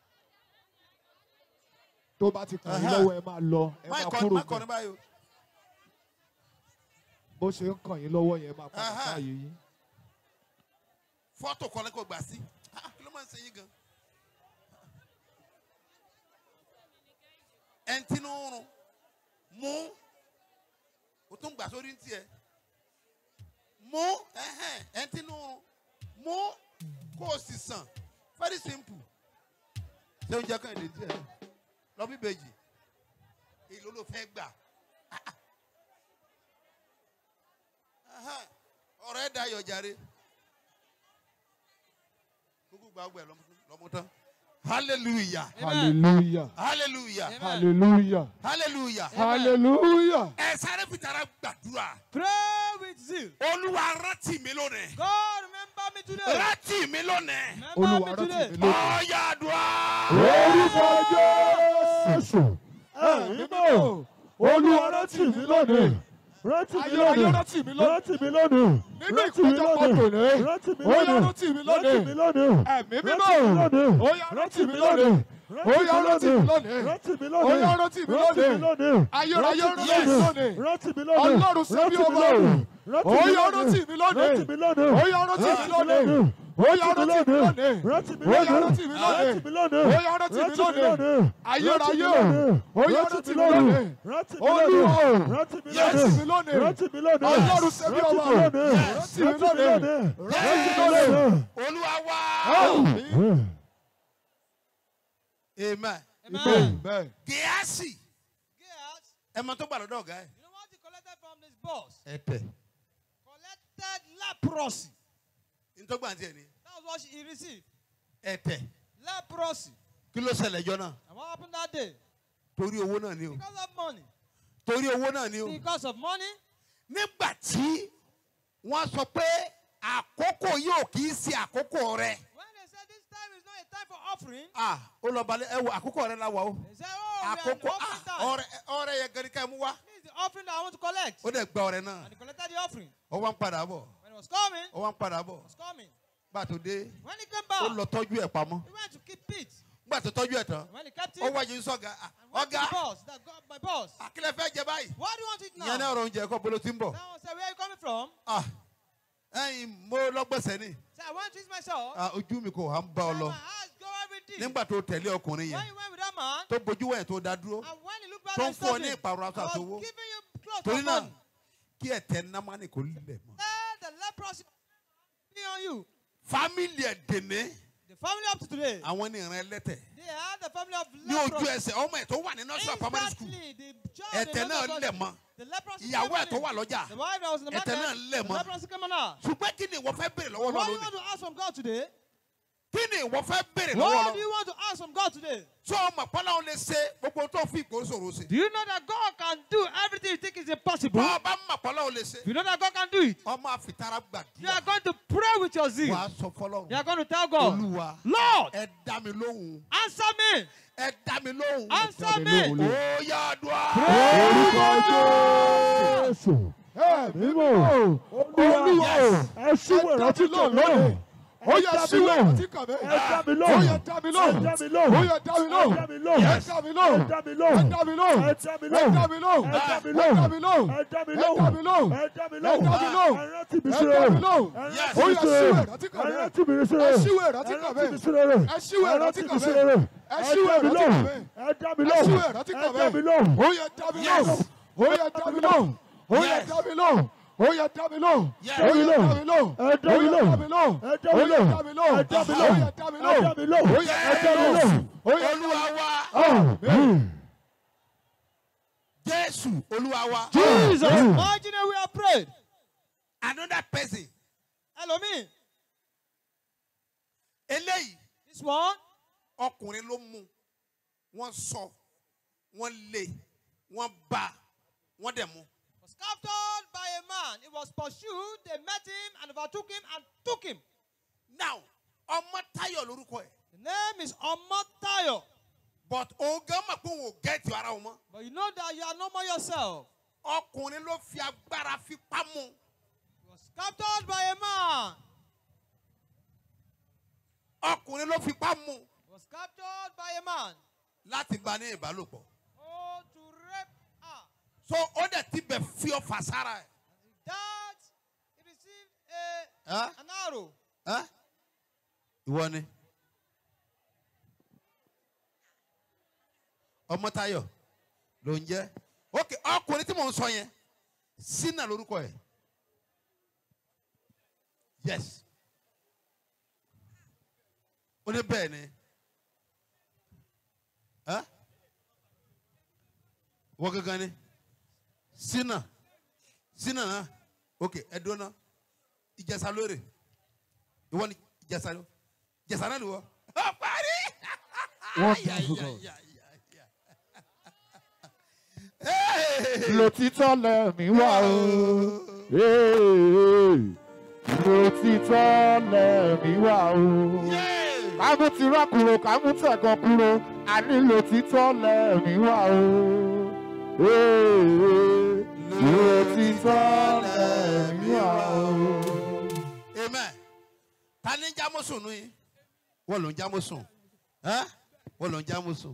Tó bá ti kàn yín lọ́wọ́ ẹ máa lọ, ẹ máa kúrò Má kọrin báyìí o. bó ṣe ń kàn yín lọ́wọ́ yẹn máa padà sáàyè yín. Fọ́tò kan lẹ́kọ̀ọ́ gbà sí. Kí ló máa ń ṣe yín gan? Ẹn tí ń rún mú o tún gbà sórí ń tiẹ̀. Mú ẹn tí ń rún mú kó o sì sàn. Very simple. Ṣé oúnjẹ kan èdè díẹ̀? Lọ bí bèjì. Èyí ló ló fẹ́ gbà. Ọ̀rọ̀ ẹ̀ dayọ̀ jàre. Gbogbo gba ọgbẹ́ lọ́mú tán. Hallelujah. Hallelujah. Hallelujah. Hallelujah. Hallelujah. Hallelujah. Ẹ sáré fìtara gbàdúrà. Pray with zeal. Olúwa rántí mi lónìí. God remember me today. Rántí mi lónìí. Remember Olúwa me rántí today. mi lónìí. Ọ̀yá àdúrà. Orúkọ Jésù. Ẹ̀mí mọ̀. Olúwa rántí mi lónìí. Rántí mi lónìí. Rántí mi lónìí. Rántí mi lónìí. Nínú ìpéjọpọ̀ tòní. Rántí mi lónìí. Ó yá rántí mi lónìí. Rántí mi lónìí. Ẹ̀mí mímọ́. Ó yá rántí mi lónìí. Ó yá rántí mi lónìí. Rántí mi lónìí. Ó yá rántí mi lónìí. Ayérayé rántí mi lónìí. Rántí mi lónìí. Ọlọ́run sẹ́bí ọba rẹ̀. Ó yá rántí mi lónìí. Rántí mi lónìí. Ó yá rántí mi lónìí. Ó yá rántí mi lónìí. Rántí mi lónìí. Ó yá rántí mi lónìí. Ó yá rántí mi lónìí. Ayérayé ó yá rántí mi lónìí. Olúwa rántí mi lónìí. Rántí mi lónìí. Ọlọ́run sẹ́bí ọba rẹ̀. Rántí mi lónìí. Rántí mi lónìí. Olúwa wá. Amen. Amen. Gíásì. Gehazi, Ẹ mọ tó gbà lọ́dọ̀ ọ̀gá ẹ̀. you know what he collected from this boss? Ẹ̀tẹ̀. Collected leprosy. Ní tó gbà ń tiẹ̀ ni. That's what he received. Ẹ̀tẹ̀. Leprosy. Kí ló ṣẹlẹ̀ jọ náà? And what happened that day? torí owó náà ni o. Because of money. Torí owó náà ni o. Because of money. Nígbà tí wọ́n sọ pé àkókò yóò kì í ṣe àkókò rẹ. When they said this time is not a time for offering. Ah, ó lọ balẹ̀ ẹ wo àkókò rẹ la wà o. They said, oh, Àkókò we are in offering time. ọrẹ ọrẹ yẹ gẹ̀rí ká mú wá. This is the offering that I want to collect. Ó dẹ̀ gba ọrẹ náà. And he collected the offering. Ó wá ń padà bọ̀. When it was coming, Ó wá ń padà bọ̀. it was coming. Gbà tó dé. When he came Ó back, lọ tọ́jú ẹ̀ pamọ́. he went to keep it. Gbà tó tọ́jú ẹ̀ tán. And when he kept it, Ó wá Jésù ọ̀gá. and went to Ọ̀gá. the boss, that God, my boss. Àkílẹ̀ fẹ́ jẹ báyìí. What do you want to eat now? Ìyẹn náà ọ̀rọ̀ oúnjẹ kọ́ bolo tí ń bọ̀. That one said, where are you coming from? Ah, ẹyin mo lọ́gbọ̀nsẹ̀ ni. Said, I want to eat myself. Ah, ojú mi kò há ń bá ọ And lọ. my eyes go every day. Nígbà tó tẹ̀lé ọkùnrin When yẹn you went with that man, tó bojú wẹ̀yìn tó dá dúró. and when he looked back Tó ń and fún ọ stopped ní him, ìpàrọ̀ I aṣọ was àtowó. giving you clothes Torí for náà money. kí ẹ̀tẹ̀ námánì kò lẹ̀ mọ́. Let the leprosy be on you. Fámìlì ẹ̀dẹ̀nẹ́ The family up to today, àwọn ní ìran ẹlẹ́tẹ̀. they had the family of Ní ojú leprosy. ẹsẹ̀ ọmọ ẹ̀ tó wà ní nursery primary school. Instantly, the child, Ẹ̀tẹ̀ the náà leprosy- lẹ̀ mọ́. the leprosy Ìyàwó came ẹ̀ on tó him. wà lọ́jà. The wife that was in the Ẹ̀tẹ̀ market, náà lẹ̀ the mọ́. leprosy came on her. Ṣùgbọ́n kí ni ìwọ fẹ́ béèrè lọ́wọ́ What do Ọlọ́run you want lónìí? to ask from God today? Kí ni ìwọ fẹ́ béèrè lọ́wọ́ What do Ọlọ́run? you want to ask from God today? Sọ ọmọ pọ́nlá lè ṣe gbogbo tó fi ìkó sòrò sí. Do you know that God can do everything you think is impossible? Bọ́ ọba mọ̀ pọ́nlá lè ṣe. If you know that God can do it, Ọmọ àfitara you are gbàdúrà. going to pray with your zeal. Wàá sọ fọlọ́run. You are going to tell God, Olúwa Lord, ẹ dá mi lóhùn. answer me. Ẹ dá mi lóhùn. Answer me. Ó yá àdúrà. Orúkọ Jésù. Ẹ̀mí mọ̀. Olúwa ẹ ṣíwèé rántí kàn lónìí. Ó yá síwèé rántí kàn mí. Ẹ dá mi lóhùn. Ó yá dá mi lóhùn. Ẹ dá mi lóhùn. Ó yá dá mi lóhùn. Ẹ dá mi lóhùn. Ẹ dá mi lóhùn. Ẹ dá mi lóhùn. Ẹ dá mi lóhùn. Ẹ dá mi lóhùn. Ẹ dá mi lóhùn. Ẹ dá mi lóhùn. Ẹ dá mi lóhùn. Ẹ dá mi lóhùn. Ẹ dá mi lóhùn. Ẹ dá mi lóhùn. Ẹ rántí mi sí rere. Ẹ rántí mi sí rere. Ẹ rántí mi sí rere. Ẹ ṣíwèé rántí kàn mí. Ẹ rántí mi sí rere. Ẹ ṣíwèé rántí kàn mí. Ẹ dá mi lóhùn. Ẹ dá mi lóhùn. Ẹ dá mi lóhùn. Ó yá dá mi lóhùn. Ó yá dá mi lóhùn. Ó yá dá mi lóhùn. Ó yá dá mi lóhùn. Dá mi lóhùn. Ẹ dá mi lóhùn. Ẹ dá mi lóhùn. Ẹ dá mi lóhùn. Ẹ dá mi lóhùn. Ẹ dá mi lóhùn. Ẹ dá mi lóhùn. Ó yá ẹ dá mi lóhùn. Olúwa wa. Amen. Jésù Olúwa wa. Jesus, imagine we have prayed. Another person. Elohim, Eléyìí this one, ọkùnrin ló mú. Wọ́n sọ. Wọ́n lé. Wọ́n bá. Wọ́n dẹ̀ mú. was captured by a man. He was pursued. They met him and overtook him and took him. Now, Ọmọ́táyọ̀ lórúkọ ẹ̀. The name is Omotayo. But òun gan mọ̀ pé òun ò gẹ́ẹ̀tì ara òun mọ́. But you know that you are no more yourself. Ọkùnrin ló fi agbára fipá mú. He was captured by a man. Ọkùnrin ló fipá mú. He was captured by a man. Láti bá ní ìbálòpọ̀. Oh, to rape her. So ó dẹ̀ ti bẹ̀ fi ọfà sára ẹ̀. That he received a, Huh? an arrow. Huh? Ìwọ ni. Ọmọ́táyọ̀ ló ń jẹ́. Ok, ọkùnrin tí mò ń sọ yẹn. Sínà lórúkọ ẹ̀. Yes. Ó ní bẹ́ẹ̀ ni. Huh? Wọ́n gangan ni. Sínà. Sínà náà. Ok, ẹ̀dùn náà. Ìjẹ̀ṣà lóore. Ìwọ ni Ìjẹ̀ṣà ló. Ìjẹ̀ṣà náà ló wọ. Ó parí. Wonderful God. Yeah, yeah, yeah, yeah. Lòtítọ́ lẹ̀mí wá o. Lòtítọ́ lẹ̀mí wá o. Kámú ti rá kúrò, kámú tẹ̀gàn kúrò, àní lòtítọ́ lẹ̀mí wá o. Lòtítọ́ lẹ̀mí wá o. Amen. Ta ni ń jámọ́sùn nù yín? Wọ́n ló ń jámọ́sùn. Ẹ́ wọ́n ló ń jámọ́sùn.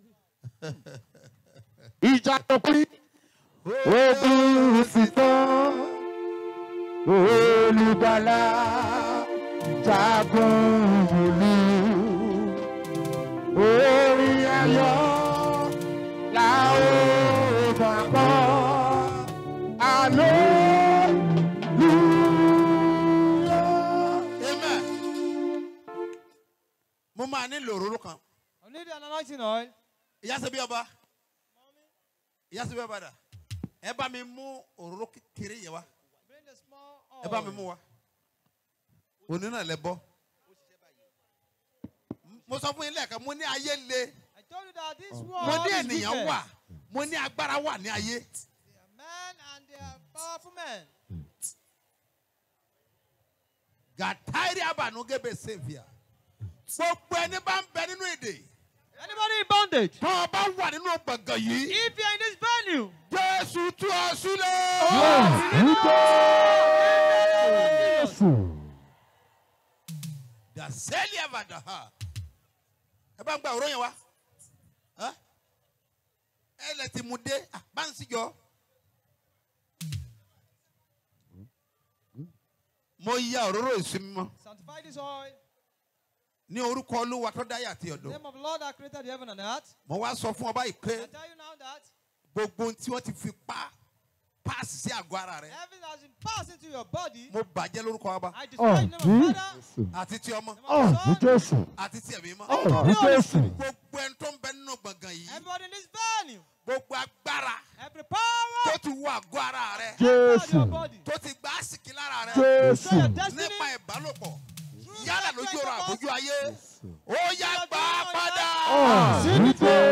Ìjà òpin, ogun sì tán, olùgbàlà jagun olú. Orin ayọ̀ la ó máa kọ, hallelujah. Amen. Mo máa nílò òróró kan. I need an anointing oil. Ìyá ṣe bí ọba. Ìyá ṣe bí ọba dà. Ẹ bá mi mú òróró kékeré yẹn wá. Bring the small oil. Ẹ bá mi mú wá. Òní náà lẹ bọ́. Mo sọ fún yín lẹ́ẹ̀kan, mo ní ayé le. I told you that this Mo world ní is ènìyàn wicked. wà. Mo ní agbára wà ní ayé. They are men and they are powerful men. Gàtáìrì àbànúgẹ́bẹ̀ sèvìà. Gbogbo ẹni bá ń bẹ nínú èdè. Anybody in bondage? Tó o bá wà nínú gbọ̀ngàn yìí. If you are in this venue, Jésù tú ọ sílẹ̀. Dàsẹ́lì àbàdàhà. Ẹ bá ń gba òró yẹn wá. Ẹ lẹ ti mú dé. Bá ń síjọ. Mo ya òróró ìsinmi mọ́. sanctify this oil. Ní orúkọ Olúwa tó dáyà àti In the ọ̀dọ̀. name of the Lord that created the heaven and earth. Mo wá sọ fún ọ báyìí pé I tell you now that gbogbo ohun tí wọ́n ti fi pa páàsì sí àgọ́ ara rẹ̀. everything that has been passed into your body, Mo bàjẹ́ lórúkọ Baba I destroy in the name of the Father, àti ti ọmọ Oh, ní Jésù. àti ti ẹ̀mí mọ́. Oh, ní Jésù. Gbogbo ẹni tó ń bẹ nínú gbọ̀ngàn yìí. everybody in this venue, Gbogbo agbára every power tó ti wọ àgọ́ ara rẹ̀. out of your Jésù. body, Tó ti gba àsìkí lára rẹ̀. Jésù. your destiny, Nípa ìbálòpọ̀. through Yálà sexual lójú ọ̀rọ̀ àbójú intercourse, ayé. Ó yá gbà á padà. Oh, ní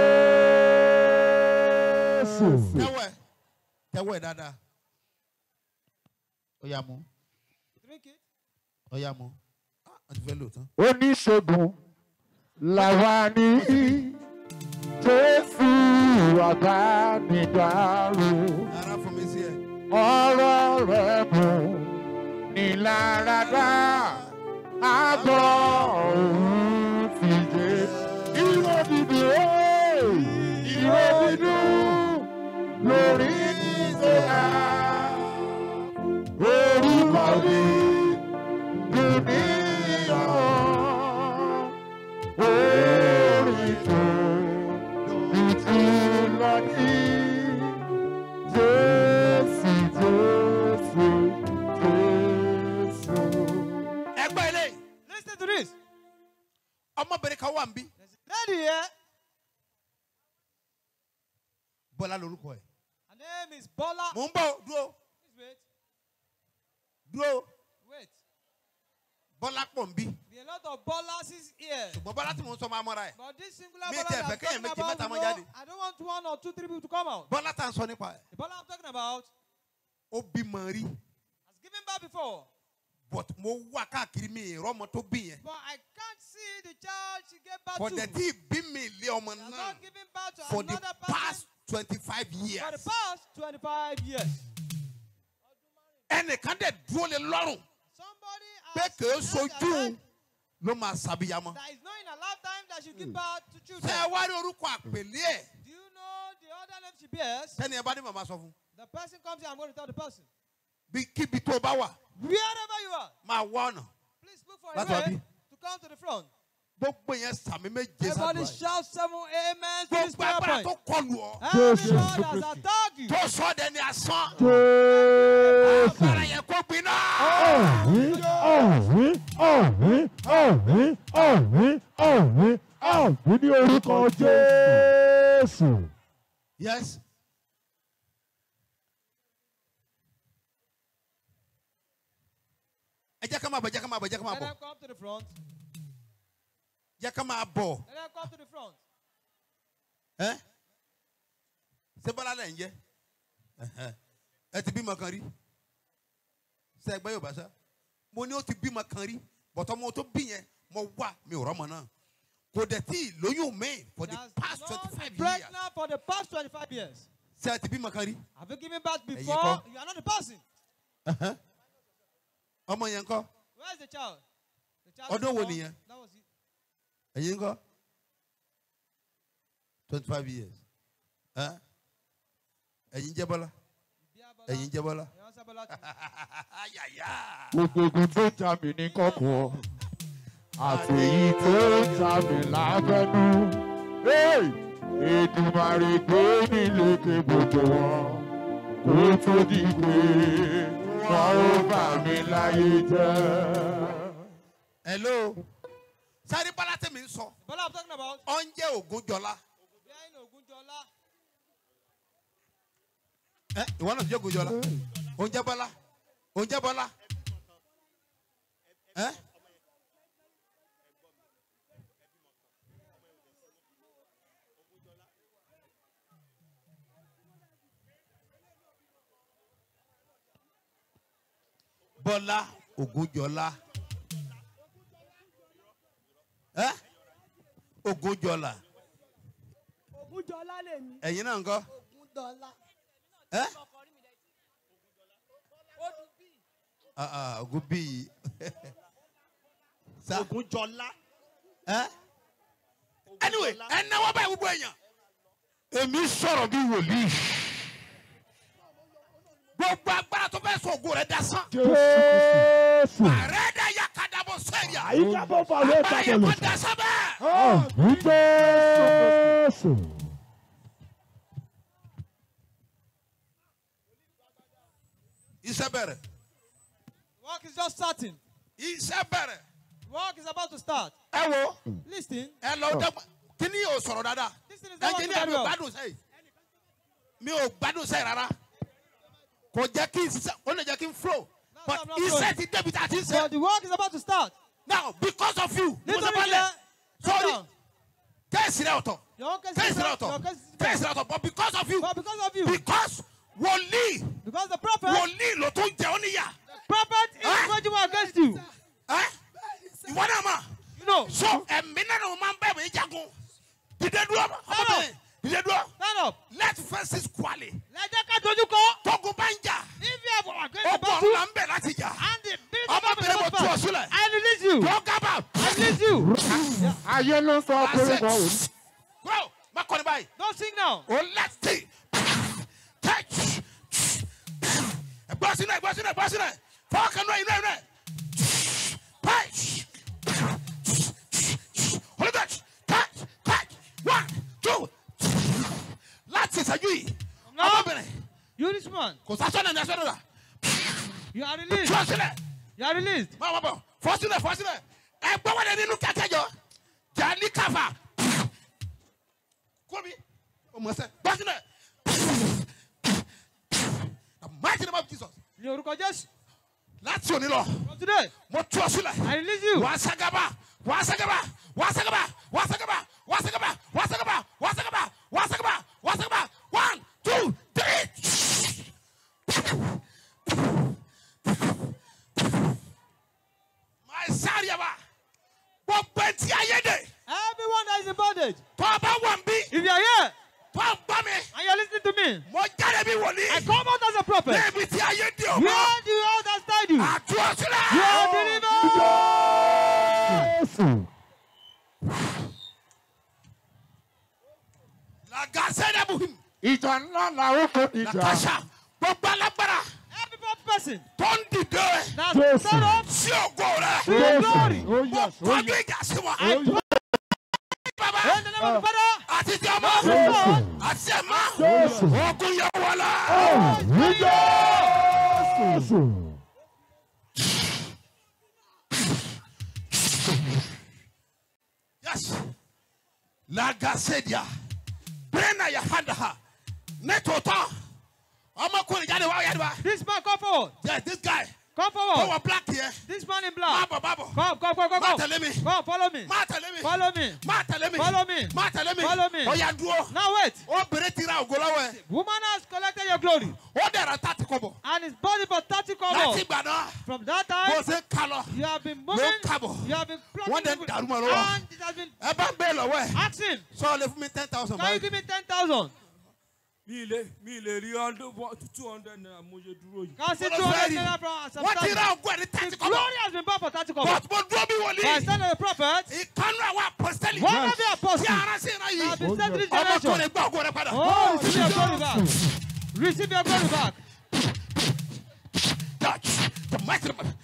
Jésù. Tẹ́wọ̀ ẹ̀ tẹ́wọ̀ ẹ̀ dáadáa. Ó yá mú. drink it. Ó yá mú. Ah, wọ́n ti fẹ́ lò tán. Oníṣègùn làwa ní Jésù àbánidáró. Ara fún mi sí ẹ. Ọ̀rọ̀ rẹ̀ mú ní láradá. Àgọ́ òun ti dé. Ìró dídùn ó, ìró dídùn lórí ìṣẹ̀dá. Orúkọ mi dùn níyàn. Orin tó ìtú lọ ní Jésù, Jésù, Jésù. Ẹgbẹ́ ilé. Listen to this. Ọmọbìnrin kan wà ń bí. There's a lady here. Bọ́lá lorúkọ ẹ̀. Her name is Bola. Mò ń bọ̀ dúró. Please wait. Dúró. Wait. Bọ́lá pọ̀ ń bí. There are a lot of Bolas here. Ṣùgbọ́n Bọ́lá tí mò ń sọ máa mọ́ra ẹ̀. But this singular Mi Bola ti that I'm ẹ̀fẹ̀ kéèyàn talking méjì about, mẹ́ta mọ́ no, jáde. I don't want one or two, three people to come out. Bọ́lá tá à ń sọ nípa ẹ̀. The Bola I'm talking about Ó bímọ rí. has given birth before. But mo wá káàkiri mi ìrọ́ ọmọ tó bí yẹn. But I can't see the child she gave birth For to. the tí bí mi ilé ọmọ She has náà. not given birth to For the another past person twenty-five for the years. past twenty-five years. Ẹnìkan dẹ̀ dúró lé lọ́rùn. Somebody Pé has kèé held sojú her hand ló máa ṣàbíyamọ. that is not in a lifetime that she give birth to children. Ṣé ẹ wá rí orúkọ àpèlé ẹ̀? Do you know the other name she bears? Tẹ́ni ẹ bá ní màmá sọ fún. The person comes here, I'm going to tell the person. Bí kíbi tó o bá wà, Wherever you are, máa wá ọ̀nà. please look for a That's way what I mean. to come to the front. Gbogbo yẹn sàmì méje Everybody sàdúrà yìí. shout seven amen to this Gbogbo prayer agbára point. tó kọlù ọ. Every God has attacked you. Tó sọ ọ́ dẹni asán. Jésù. Agbára yẹn kó gbiná. Àmín, àmín, àmín, àmín, àmín, àmín, àmín ní orúkọ Jésù. Yes. Ẹ jẹ́ ká máa bọ̀, jẹ́ ká máa bọ̀, jẹ́ ká máa Let bọ̀. them come to the front. Jẹ́ ká máa bọ̀. Let them come to the front. Ẹ́ ṣé Bọ́lá lẹ̀ ń jẹ́? Ẹ̀hẹ́. Ẹ ti bímọ kan rí. Ṣé ẹgbẹ́ Yorùbá sá? Mo ní ó ti bímọ kan rí. Bọ̀tọ̀ mo tó bí yẹn, mo wà mi ò rọ́mọ náà. Kò dẹ̀ tí ì lóyún mi for the She has past not twenty-five been years. pregnant for the past twenty-five years. Ṣé ẹ ti bímọ kan rí? Have you given birth you before? go. You are not the person. Ẹ̀hẹ́. Ọmọ yẹn ńkọ́? Where is the child? The child Ọdún is wo born. nìyẹn? That was it. Ẹ̀yin ńkọ́? twenty-five years. Ẹ́ ẹ̀yin jẹ́ Bọ́lá. Bia Bola. Ẹ̀yin jẹ́ Bọ́lá. You answer Bola too. Ayàyà. Gbogbo ogun tó jà mí ní kọ̀kọ̀ àti èyí tó jà mí lábẹ́nú. Hey! Èdùmàrè gbé mi lékè gbogbo wọn kó tó di pé wọn ó bà mí láyé jẹ́. Hello. Sáré Bọ́lá tẹ̀mí ń sọ. The Bola I'm talking about. Ọ ń jẹ́ Ògúnjọlá. Behind Ogunjola. Ẹ ìwọ náà ti jẹ́ Ògúnjọlá. Ó ń jẹ́ Bọ́lá. Ó ń jẹ́ Bọ́lá. Ẹ. Bola Ogunjola. Eh? Ogunjola. Ogunjola lèmi. Ẹ̀yin náà ńkọ́? Ogundola. Eh? Ah ah, Ogunbi. Sa Ogunjola. Eh? Anyway, ẹ náwó báyìí gbogbo èèyàn. Èmi sọ̀rọ̀ bí wòlíì. Gbogbo agbára tó fẹ́ sọ ògo rẹ̀ dasán. Jésù. Àrẹ́dà ya kadàbọ̀ sẹ́yà. Àyíká bọ̀ fà wé Agbára yẹn kábọ̀lù. kọ́ dasán bẹ́ẹ̀. Jésù. Iṣẹ́ bẹ̀rẹ̀. Work is just starting. Iṣẹ́ bẹ̀rẹ̀. Work is about to start. Ẹ wo. Listen. Ẹ lọ dẹ́gbà. Kí ni yóò sọ̀rọ̀ dáadáa? This thing is not working Ẹnjìníà very mi ò well. gbádùn sẹ́yìn. Mi ò gbádùn sẹ́yìn rárá. Kò jẹ́ kí n ṣiṣẹ́, ó lè jẹ́ kí n flow. But I'm not iṣẹ́ ti débi tá a ti ń So ṣe. the work is about to start. Now because of you. Mo Nítorí ṣe bọ́lẹ̀. jẹ́. Sorry. Kẹ́sì rẹ̀ ọ̀tọ̀. Your own case Kẹ́sì is rẹ̀ your ọ̀tọ̀. case is Kẹ́sì rẹ̀ ọ̀tọ̀. But because of you. But because of you. Because wòlíì. Because the prophet. Wòlíì ló tún jẹ ọ́ níyà. Prophet is Huh? waging war against you. Ẹ́ ìwọ náà mà. You know. So ẹ̀mí náà ni mo máa ń bẹ̀ mí jagun. Dìde dúró ọmọbìnrin. Dìde dúró. Stand up. Let verses quali. Lẹ́jẹ̀ ká dojú kọ. Tógun bá ń jà. If you have war against the Ọgbọ̀n battle. là ń bẹ̀ láti jà. And the big Ọmọbìnrin mo tú ọ sílẹ̀. I release you. Tọ́gàbà. I release you. Ayé ló sọ pé wọ́n ò. Bro, má kọ́ni báyìí. Don't sing now. O lẹ́tì. Touch. Ẹgbẹ́ sínú ẹgbẹ́ sínú ẹgbẹ́ sínú ẹ̀. Fọ́ọ̀kì náà inú ẹ̀ náà. Touch. Holy touch. Touch. Touch. One, two. Láti ìṣẹ́jú yìí. No. Ọmọbìnrin. You this man. Kò sásọ́nà ní aṣọ́nà rà. You are released. Tú ọ sílẹ̀. You are released. Má wọ́n bọ̀. Fọ́ sílẹ̀ fọ́ sílẹ̀. Ẹgbẹ́ wọn lè nínú kẹ́kẹ́jọ. Jàlí káfà. Kóbi. Ọmọ ẹsẹ̀. Bọ́ sílẹ̀. The mighty name of Jesus. Ní orúkọ Jésù. Láti òní lọ. From today. Mo tú ọ sílẹ̀. I release you. Wàá ságaba. Wàá ságaba. Wàá ságaba. Wàá ságaba. Wàá ságaba. Wàá ságaba. Wàá ságaba. Wàá ságaba. Wàá ságaba. One, two, three. My Sariaba. Gbogbo etí ayé dè. Everyone that is in bondage. Tó o bá wà ń bí. If you are here Tó o gbọ́ mi. and you are listening to me. Mo jáde bí I wòlíì. come out as a prophet. Níbi tí ayé dè o mọ́. Where do you understand you? Àtú ọ sílẹ̀. You are delivered. Jésù. Làgàsẹ́dẹ̀ buhim. Ìjà ńlá làwọn kò ìjà. Nàkàṣà. Gbogbo alágbára. Every person Tó ń dìde. that Jésù. stand up Sí ògo rẹ̀. to your glory. Oh Mo yes, oh kọjú yes. ìjà sí wọn. Oh yes. Bàbá. In the name of the Father, Àti ti ọmọ. Jésù. Àti ẹ̀mọ́. Jésù. Ogun yẹ wọlé. Jésù. Yes. Lagasedia. Brena ya handa ha. Netota. Ọmọkùnrin jáde wá yàrá. this man come forward. Yes, this guy. Come Ó forward. wọ black here. This man in Má black. bọ̀ má bọ̀. Come, come, come, come, Má come. tẹ̀lé mi. Come, follow me. Má tẹ̀lé mi. Follow me. Má tẹ̀lé mi. Follow me. Má tẹ̀lé mi. Follow me. Ó yá dúró. Now wait. Obìnrin ti ra ògo lọ́wọ́ ẹ̀. Woman has collected your glory Ó dẹ̀ra tàti kọ́bọ̀. and his body for thirty Láti kobo. ìgbà náà. From that Bó time, ṣe ń kalọ̀. you have been Ló moving. ń kábọ̀. You have been Wọ́n plucking dẹ̀ ń the- dàrú mọ́ lọ́wọ́. and it has been. Ẹ bá ń bẹ́ẹ̀ lọ́wọ́ ẹ̀. Ask him. Sọ lè fún mi ten thousand Can you báyìí. give me ten thousand? mi lè mi lè rí two hundred naira mo ṣe dúró yìí. Can I see Bọ́lá two hundred fẹ́ẹ́ rí. naira from some Wọ́n ti ra time? ògo ẹ̀ ní The thirty kọ́bọ̀. glory has been bought for thirty kobo. But mo dúró bí But I wòlíì. stand as a prophet. Ìkànnì àwọn apostoli. One of the Tí apostles ara sí ìran have yìí. been sent to this generation. Ọmọkùnrin gbọ́ ògo rẹ̀ padà. Oh, receive your glory back. Receive your glory back. Touch the mighty name.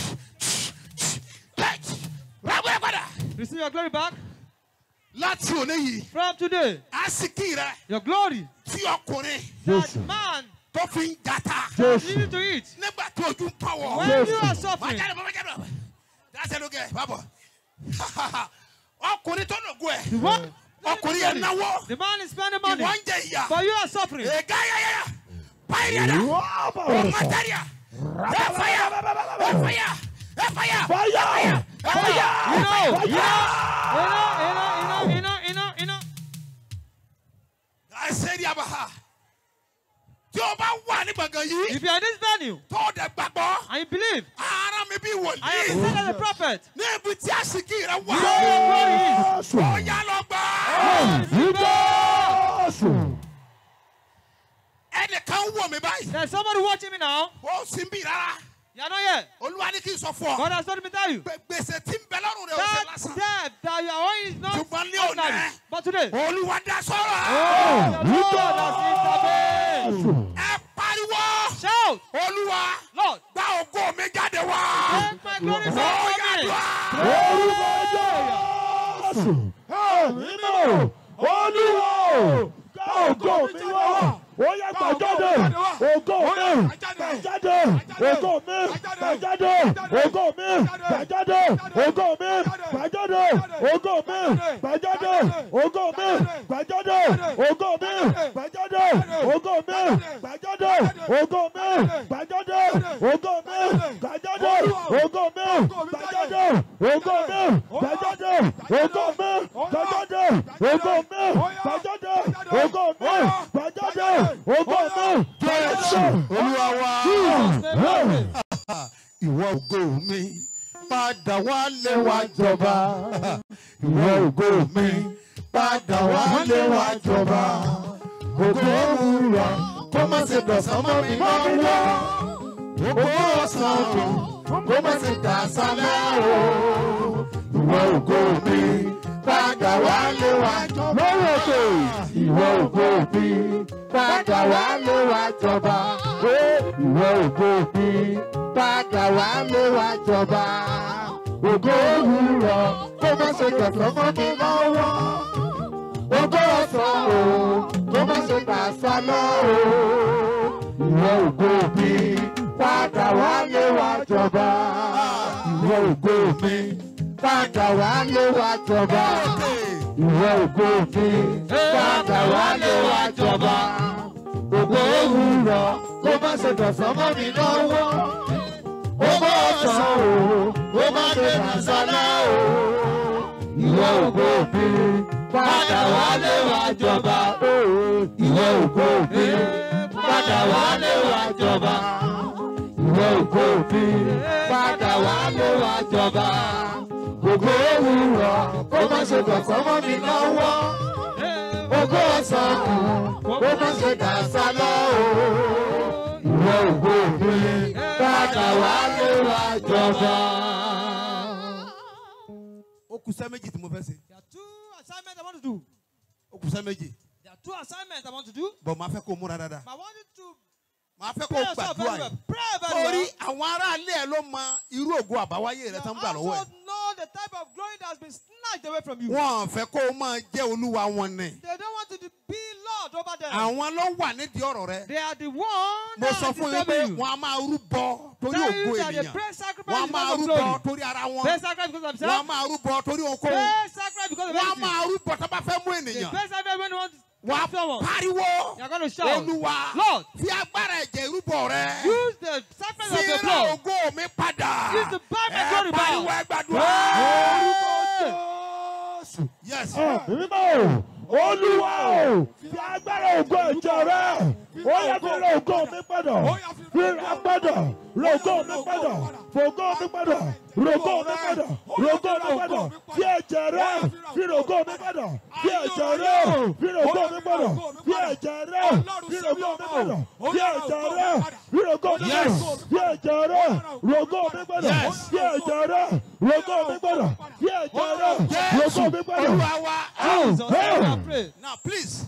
Touch. Rábọ̀ ẹ̀ padà. Receive your glory back. Láti òní yìí, From today, àsìkí rẹ̀ your glory. tí ọkùnrin That man tó fi ń jata. that needed to eat. Nígbà tí ojú ń pàwọ̀. When you are Má suffering, jáde bọ̀, má jáde bọ̀. Dáṣẹ́ ló gẹ̀, bábọ̀. Ọkùnrin tó lògùn ẹ̀. what? Ọkùnrin yẹn náwó. The man is spending money, Ìwọ́n ń jẹ ìyà. but you are suffering. Èga yáyáyá. Báyìí dada. O mataria. Ẹ fàyà. Ẹ fàyà. Ẹ fàyà. Fire! Fàyà. You know, you know, you know, you know, you know, you know, you know. I said Yabaha. Tí o bá wà níbi If you are in this venue and you believe, I am sent as a prophet. Where your glory is. There's somebody watching me now. You are not here. God has told me to tell you. That debt that you are owing is not ordinary. But today, oh, the Lord has intervened. Shout, Lord, take my glory from me. Ògo mi wá, ó yá gbà jáde, ògo mi, gbà jáde, ògo mi, gbà jáde, ògo mi, gbà jáde, ògo mi, gbà jáde, ògo mi, gbà jáde, ògo mi, gbà jáde, ògo mi, gbà jáde, ògo mi, gbà jáde, ògo mi, gbà jáde, ògo mi, gbà jáde, ògo mi, gbà jáde, ògo mi, gbà jáde, ògo mi, gbà jáde, ògo mi, gbà jáde, ògo mi, gbàjáde, ògo mi, Jésù, Olúwa wa. Ìwọ ògo mi, padà wálé wá jọba. Ìwọ ògo mi, padà wálé wá jọba. Ògo òwúrọ̀, kó má ṣe dọ̀sán mọ́ mi lọ́wọ́. Ògo ọ̀sán o, kó má ṣe dàsálẹ̀ o. Ìwọ ògo mi, padà wálé wá jọba. Ìwọ ògo mi, padà wálé wá jọba. Ìwọ ògo mi, padà wálé wá jọba. Ògo òwúrọ̀, kó má ṣe dọ̀sán mọ́ mi lọ́wọ́. Ògo ọ̀sán o, kó má ṣe dàsálẹ̀ o. Ìwọ ògo mi, padà wálé wá jọba. Ìwọ ògo mi, padà wálé wá jọba. Ìwọ ògo mi, padà wálé wá jọba. Ògo òwúrọ̀, kó má ṣe dọ̀sán mọ́ mi lọ́wọ́. Ògo ọ̀sán o, kó má ṣe dàsálẹ̀ o. Ìwọ ògo mi, padà wálé wá jọba. Ìwọ ògo mi, padà wálé wá jọba. Ìwọ ògo mi, padà wálé wá jọba. Ògo òwúrọ̀, kó má ṣe dọ̀sán mọ́ mi lọ́wọ́. Ògo ọ̀sán kó má ṣe dàsálẹ̀ o. Ìwọ ògo mi, padà wálé wá jọba. Ó kù iṣẹ́ méjì tí mo fẹ́ ṣe. There are two assignments I want to do. Ó kù iṣẹ́ méjì. There are two assignments I want to do. Bọ̀ máa fẹ́ kó múra dáadáa. But I want you to Máa fẹ́ kó pray yourself very gbàdúrà well. yìí. Pray very Torí well. àwọn aráalé ẹ ló mọ irú ògo àbáwáyé rẹ tán gbà lọ́wọ́ ẹ. You also know the type of glory that has been snatched away from you. Wọ́n fẹ́ kó o máa jẹ́ olúwa wọn ni. They don't want you to be Lord over them. Àwọn ló wà nídìí ọ̀rọ̀ rẹ. They are the one Mo that sọ are fún yín pé disturbing you. wọ́n á máa rúbọ torí Tell ògo you that they ènìyàn. pray sacrifice Wọ́n á because máa of rúbọ glory. torí ara wọn. Pray sacrifice because of Wọ́n á themselves. máa rúbọ torí ohunkóhun. Pray sacrifice because of Wọ́n á anything. máa rúbọ tó bá fẹ́ mú They ènìyàn. pray sacrifice when they want to Wọ́n á kill someone. pariwo. You are going to shout, Olúwa Lord, fi agbára ẹ̀jẹ̀ ìrúbọ rẹ. use the sacrifice of Fi your ra blood. ògo mi padà. Use the buy my Ẹ glory pariwo back. ẹ gbàdúrà. Yes. Mímọ́ Olúwa o, fi agbára ògo ẹ̀jẹ̀ rẹ, ó yẹ kó ra ògo mi padà, fi ra padà, ra ògo mi padà, fògo mi padà, rògo mi padà, rògo mi padà, fi ẹ̀jẹ̀ rẹ, fi rògo mi padà, fi ẹ̀jẹ̀ rẹ, fi rògo mi padà, fi ẹ̀jẹ̀ rẹ, fi rògo mi padà, fi ẹ̀jẹ̀ rẹ, fi rògo mi padà, fi ẹ̀jẹ̀ rẹ, rògo mi padà, fi ẹ̀jẹ̀ rẹ, rògo mi padà, fi ẹ̀jẹ̀ rẹ, rògo mi padà. Olúwa wa. Jesus, let me pray. Now please.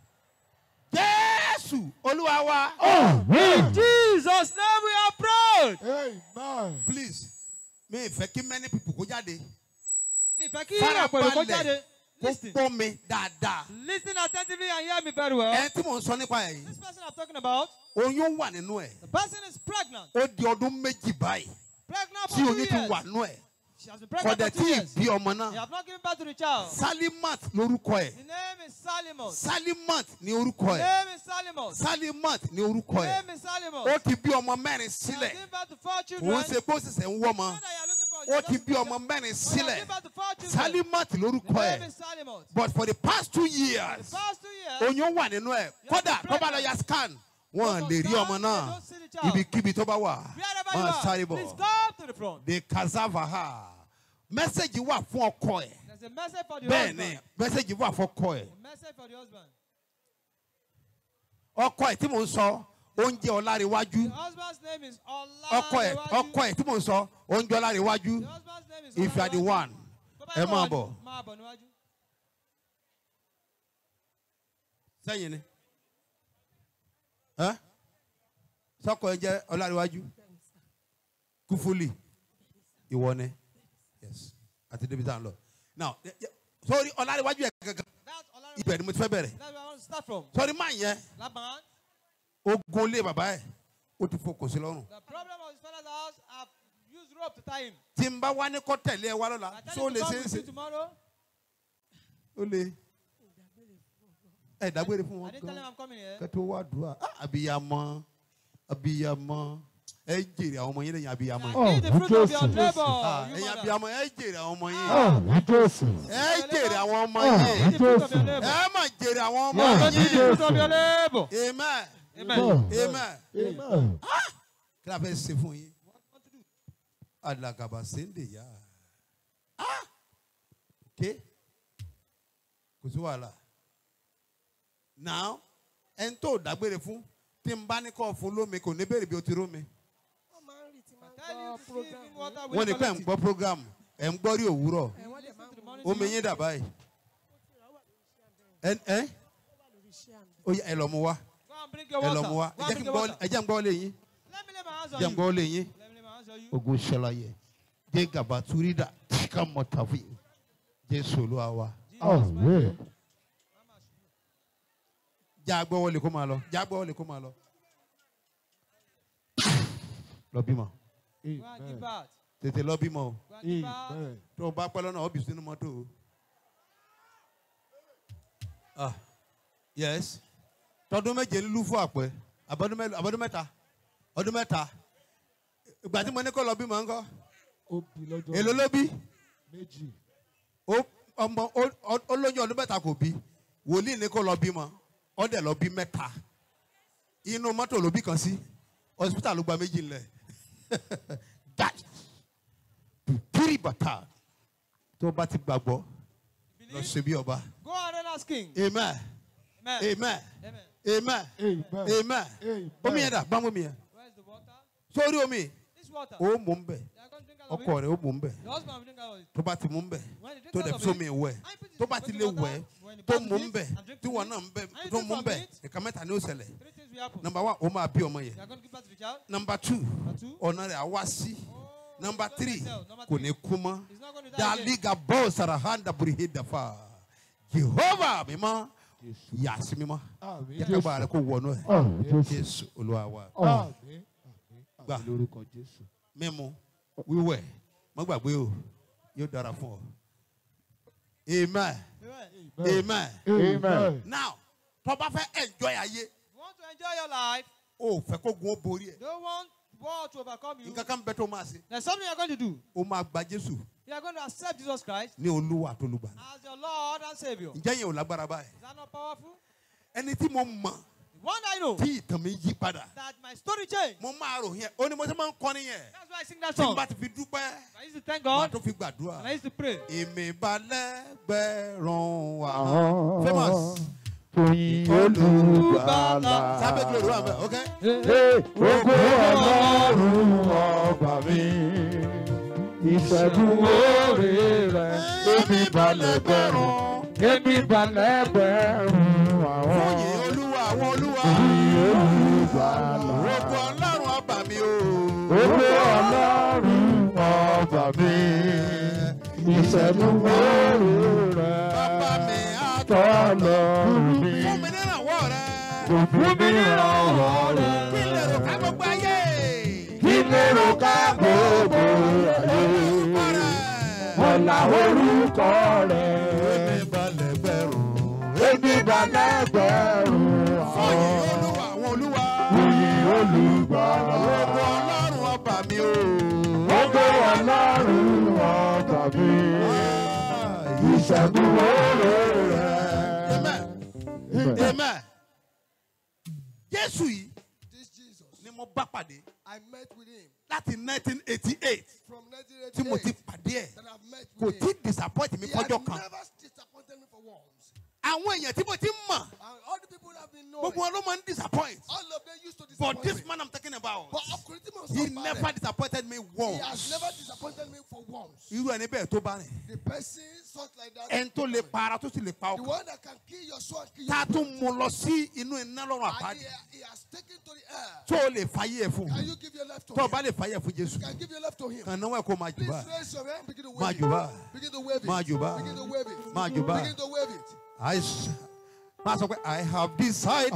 Jésù Olúwa wa. In Jesus' name we are prayed. Amen. Please. Mi fẹ́ kí many people kó jáde. Ìfẹ́ kí ọ̀pọ̀ èrò kó jáde. Kó Listen. gbọ́ mi dáadáa. Listen attentively and hear me very well. Ẹni tí mò ń sọ nípa ẹ̀ yìí. This person I'm talking about, Oyún wà nínú ẹ̀. the person is pregnant. Ó di ọdún méjì báyìí. Pregnant for Tí two oyún ti years. wà nínú ẹ̀. She has been Kò pregnant dẹ̀ for two tí ì years. bí ọmọ You náà. have not given birth to the child. Salimat lorúkọ ẹ̀. The name is Salimon. Salimat ní orúkọ The ẹ̀. name is Salimon. Salimat ní orúkọ The ẹ̀. name is Salimon. Ó ti bí ọmọ mẹ́rin You have sílẹ̀. given birth to four children. Òun ṣe bó ṣẹ̀ṣẹ̀ ń wọ́mọ. Not that you are looking for- Ó ti bí ọmọ mẹ́rin You have sílẹ̀. given birth to four children. Salimat The lorúkọ name ẹ̀. is Salimon. But for the past two The years, past two years, oyún wà nínú ẹ̀. Kódà tó bá lọ ya scan, Wọ́n lè rí ọmọ náà. Ibikíbi tó bá wà. Máa sáré bọ̀. Please come to the front. The cassava ha. Message wà fún ọkọ ẹ̀. There's a message for the Bẹ́ẹ̀ni, husband. message wà fún ọkọ ẹ̀. A message for the husband. Ọkọ ẹ̀ tí mò ń sọ, oúnjẹ Ọláréwájú. The husband's name is Ọkọ ẹ̀, ọkọ ẹ̀ tí mò ń sọ, oúnjẹ Ọláréwájú. The husband's name is If you are the one, ẹ máa bọ̀. Máa bọ̀ níwájú. Sẹ́yìn ni. Ẹ́ sọ́kọ ẹ jẹ́ Ọláréwájú. Kúfúlì. Ìwọ ni. Yes. Àti débi tá à ń lọ. Now, sorry, Ọláréwájú ẹ̀ gẹ́gẹ́. Ibẹ̀ ni mo ti fẹ́ bẹ̀rẹ̀. That's where I want to start from. Sorry, máa yẹn. That man. Ogun lé bàbá ẹ̀. Ó ti fokùn sí lọ́rùn. The problem of his father's house, I've used rope to tie him. Tí n bá wá ní kọ́ tẹ̀lé ẹ wá lọ́la. I tell So him lè to ṣe come é with ṣe. you tomorrow. Ó lè. Ẹ dágbére fún I wọn didn't tell him gan. I'm coming here. Kẹ́tọ́ wá dùn à. Abiyamọ. Abiyamọ. Ẹ jèrè àwọn ọmọ yín lẹ́yìn abiyamọ. Eat the fruit of your labor. Ah, you ẹ̀yin mother. abiyamọ ẹ jèrè àwọn ọmọ yín. Jésù. Ẹ jèrè àwọn ọmọ Eat yín. the fruit of your labor. Ẹ má jèrè àwọn ọmọ You are going to eat the yín. fruit of your labor. Amen. Amen. Amen. Amen. Kí la fẹ́ ṣe fún yín? Alagaba sende ya. Ah! Okay. Kò sí wàhálà. Now, ẹni tó dágbére fún tí n bá ní kọ́ fún lómi kò ní bèrè bí o ti rómi. Tell you to give him water Wọ́n with ní pé ẹ̀ ń gbọ́ program ẹ̀ ń gbọ́ rí òwúrọ̀. Omi yín dà báyìí. Ẹ ẹ ó yẹ ẹ lọ mú wá. Go and bring your Ẹ water. lọ mú wá. Go Ẹ and jẹ́ kí bring n your gbọ́ water. ẹ jẹ́ n gbọ́ lé yín. Let me lay my hands on Jẹ́ n you. gbọ́ lé yín. Let me lay my hands on you. Ogun ṣẹlẹ̀ jẹ́ gàba túrídà ká mọ̀ tàbí Jésù Olúwa wa. Amen. Já gbọ́ wọlé kó máa lọ. Já gbọ́ wọlé kó máa lọ. Lọ bímọ. Go and give birth. Tètè lọ bímọ o. Go and give birth. Amen. Tó o bá pẹ́ lọ́nà ọ́bì sínú mọ́tò o. Ah, yes. Tọdún méje ń lú fún àpẹ. Àbọ̀dún mẹ́lò àbọ̀dún mẹ́ta. Ọdún mẹ́ta. Ìgbà tí mo ní kó lọ bímọ ńkọ́. Ó bí lọ́jọ́ Èló ló bí? méjì. Ó ọmọ ó lóyún ọdún mẹ́ta kò bí. Wòlíì ní kó lọ bímọ. Ó dẹ̀ lọ bí mẹ́ta. Inú mọ́tò ló bí kan sí. Hospital ló gba méjì ńlẹ̀. That kiri bàtà tó bá ti gbàgbọ́ lọ ṣe bí ọba. Go and reign as king. Amen. Amen. Amen. Amen. Amen. Amen. Amen. Amen. Omi yẹn dà bámu mi yẹn. Where is the water? Sórí omi This water. ó mú un bẹ̀. They are going to drink out of Ọkọ it. rẹ̀ ó mú un bẹ̀. The husband will drink out of it. Tó bá ti mú un bẹ̀. When he drinks Tó out dẹ̀ of sómi it, wẹ̀. I put it Tó in bá the ti lè water. wẹ̀. When he Tó passes mú un it bẹ̀. and drinks Tí wọn it, náà ń bẹ̀. and you Tó drink mú un from bẹ̀. it, Nǹkan mẹ́ta ni ó ṣẹlẹ̀. three things will happen. Number one, ó máa bí ọmọ yẹn. They are going to give birth to the child. Number two, Number two. ọ̀nà rẹ̀ á wá sí. Number it's going three, to tell. Number kò three. ní kú mọ́. He's not going to die again. Daliga bọ́ sarahanda burihi dafa. Jehovah mímọ́. Yàsí mímọ́. Àmín. Yàtọ̀gbà rẹ̀ kò wọnú ẹ̀. Àmín. Jésù. Jésù Olúwa wa. Àmín. Gbà. Àmín lórúkọ Jésù. Mímu wíwẹ̀ má gbàgbé o yóò dára fún ọ. Amen. Amen. Amen. Amen. Now tó bá fẹ́ enjoy ayé You want to enjoy your life. o fẹ́ kó gun ó borí ẹ̀. Don't want war to overcome you. Nǹkan kan bẹ tó máa ṣe. There's something you're going to do. O máa gba Jésù You are going to accept Jesus Christ ní Olúwa àtolúgbàlà. as your Lord and Savior. Ǹjẹ́ yẹn ò lágbára báyìí? Is that not powerful? Ẹni tí mo mọ̀ The one I know tí ìtàn mi yí padà. that my story changed. Mo máa rò yẹn. Ó ní mo ṣe máa ń kọrin yẹn. That's why I sing that Tí n song. bá ti fi dúpẹ́, I used to thank màá God tó fi gbàdúrà. and I used to pray. Èmi balẹ̀ gbẹ̀rún wa. Famous. Fòyìn olùgbàlà. Sábẹ́ kí ló dúró àmì, ok? Ògo Ọlọ́run ọba mi. Ìṣẹ́gun oore rẹ̀. Èmi balẹ̀ gbẹ̀rún. Èmi balẹ̀ gbẹ̀rún àwọn. Fòyìn Olúwa àwọn Olúwa. Fòyìn olùgbàlà. Ògo Ọlọ́run ọba mi o. Ògo Ọlọ́run ọba mi. Ìṣẹ́gun oore rẹ̀. Bàbá mi á Ọlọ́run mi. fún mi nírànwọ́ rẹ. Fún mi ìrànwọ́ rẹ̀. Kí lè rò ká gbogbo ayé. Kí lérò ká gbogbo ayé. Orúkọ rẹ̀. Ọlá orúkọ rẹ̀. Èmi balẹ̀ gbẹ̀rún. Èmi balẹ̀ gbẹ̀rún Fòyìn àwọn. Olúwa àwọn Olúwa. Fòyìn olùgbàlà. Ògo Ọlọ́run ọba mi o. Ògo Ọlọ́run ọba mi. Ìṣẹ́gun oore rẹ̀. Amen. Amen. Jésù yìí I met with him. Láti nineteen eighty-eight. From nineteen Tí mo ti eighty-eight. pàdé ẹ̀. That I've met Kò with tí him. disappoint mi He had fọ́jọ́ kan. never disappointed me for once. Àwọn èèyàn tí mo ti mọ̀. And all the people that have been knowing. Gbogbo wọn ló máa ń disappoint. All of them used to disappoint But this me. man I'm talking about. But Akuriti was He not never bad. disappointed me He once. has never disappointed me for once. Irú ẹni bẹ́ẹ̀ tó bá rìn. The person such like that. Ẹni tó lè para tó sì lè pa The ọkàn. one that can kill your soul and kill Tá a your tún mú lọ sí inú iná lọ́rùn And àpáàdì. he, he has taken to the air. Tó o lè fàyè ẹ̀ fún. Can you give your life to Tó o him? bá lè fàyè ẹ̀ fún Jésù. You can give your life to him. Kàn náwó ẹ̀ kó máa jù Please báyìí. raise your hand. Begin to Máa wave jù it. báyìí. Begin to wave it. Máa jù báyìí. Begin to wave it. Máa jù báyìí. Begin to wave it. I s- máa sọ pé I have decided.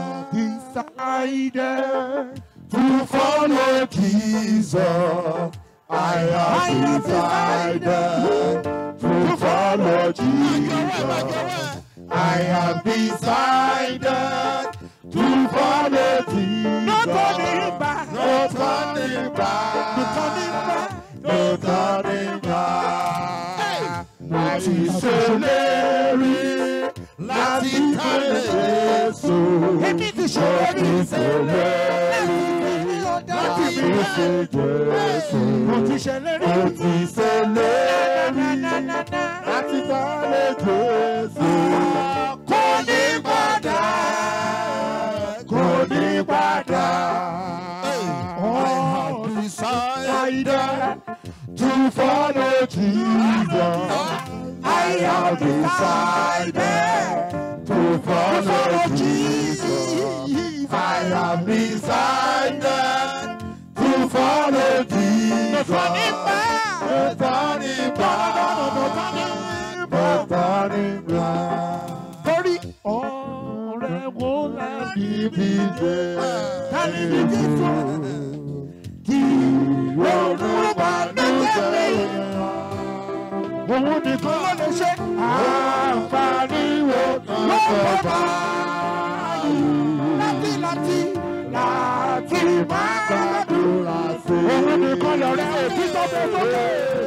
Decided to follow Jesus. I have decided to follow Jesus. I have decided to follow Jesus. No turning back. No turning back. No turning back. Mo ti ṣèlérí láti tẹ̀lé Jésù. Èmi ti ṣèlérí láti tẹ̀lé Jésù. Mo ti ṣèlérí. Mo ti ṣèlérí láti tẹ̀lé Jésù. Kò ní padà. Kò ní padà. I have decided to follow Jesus. I have decided to follow Jesus. I have decided to follow Jesus. No turning back. No turning back. No turning back. Torí ọ̀rẹ́ wo la bíbí jẹ́? Ta ni bíbí fún? Kí Yorùbá ló jẹ́. Òun nìkan ló lè ṣe àǹfààní wo ló kọ́ báyìí. Láti láti láti máa gbàdúrà sí. Òun nìkan lọ̀rẹ́ òbí tó fẹ́ sókè.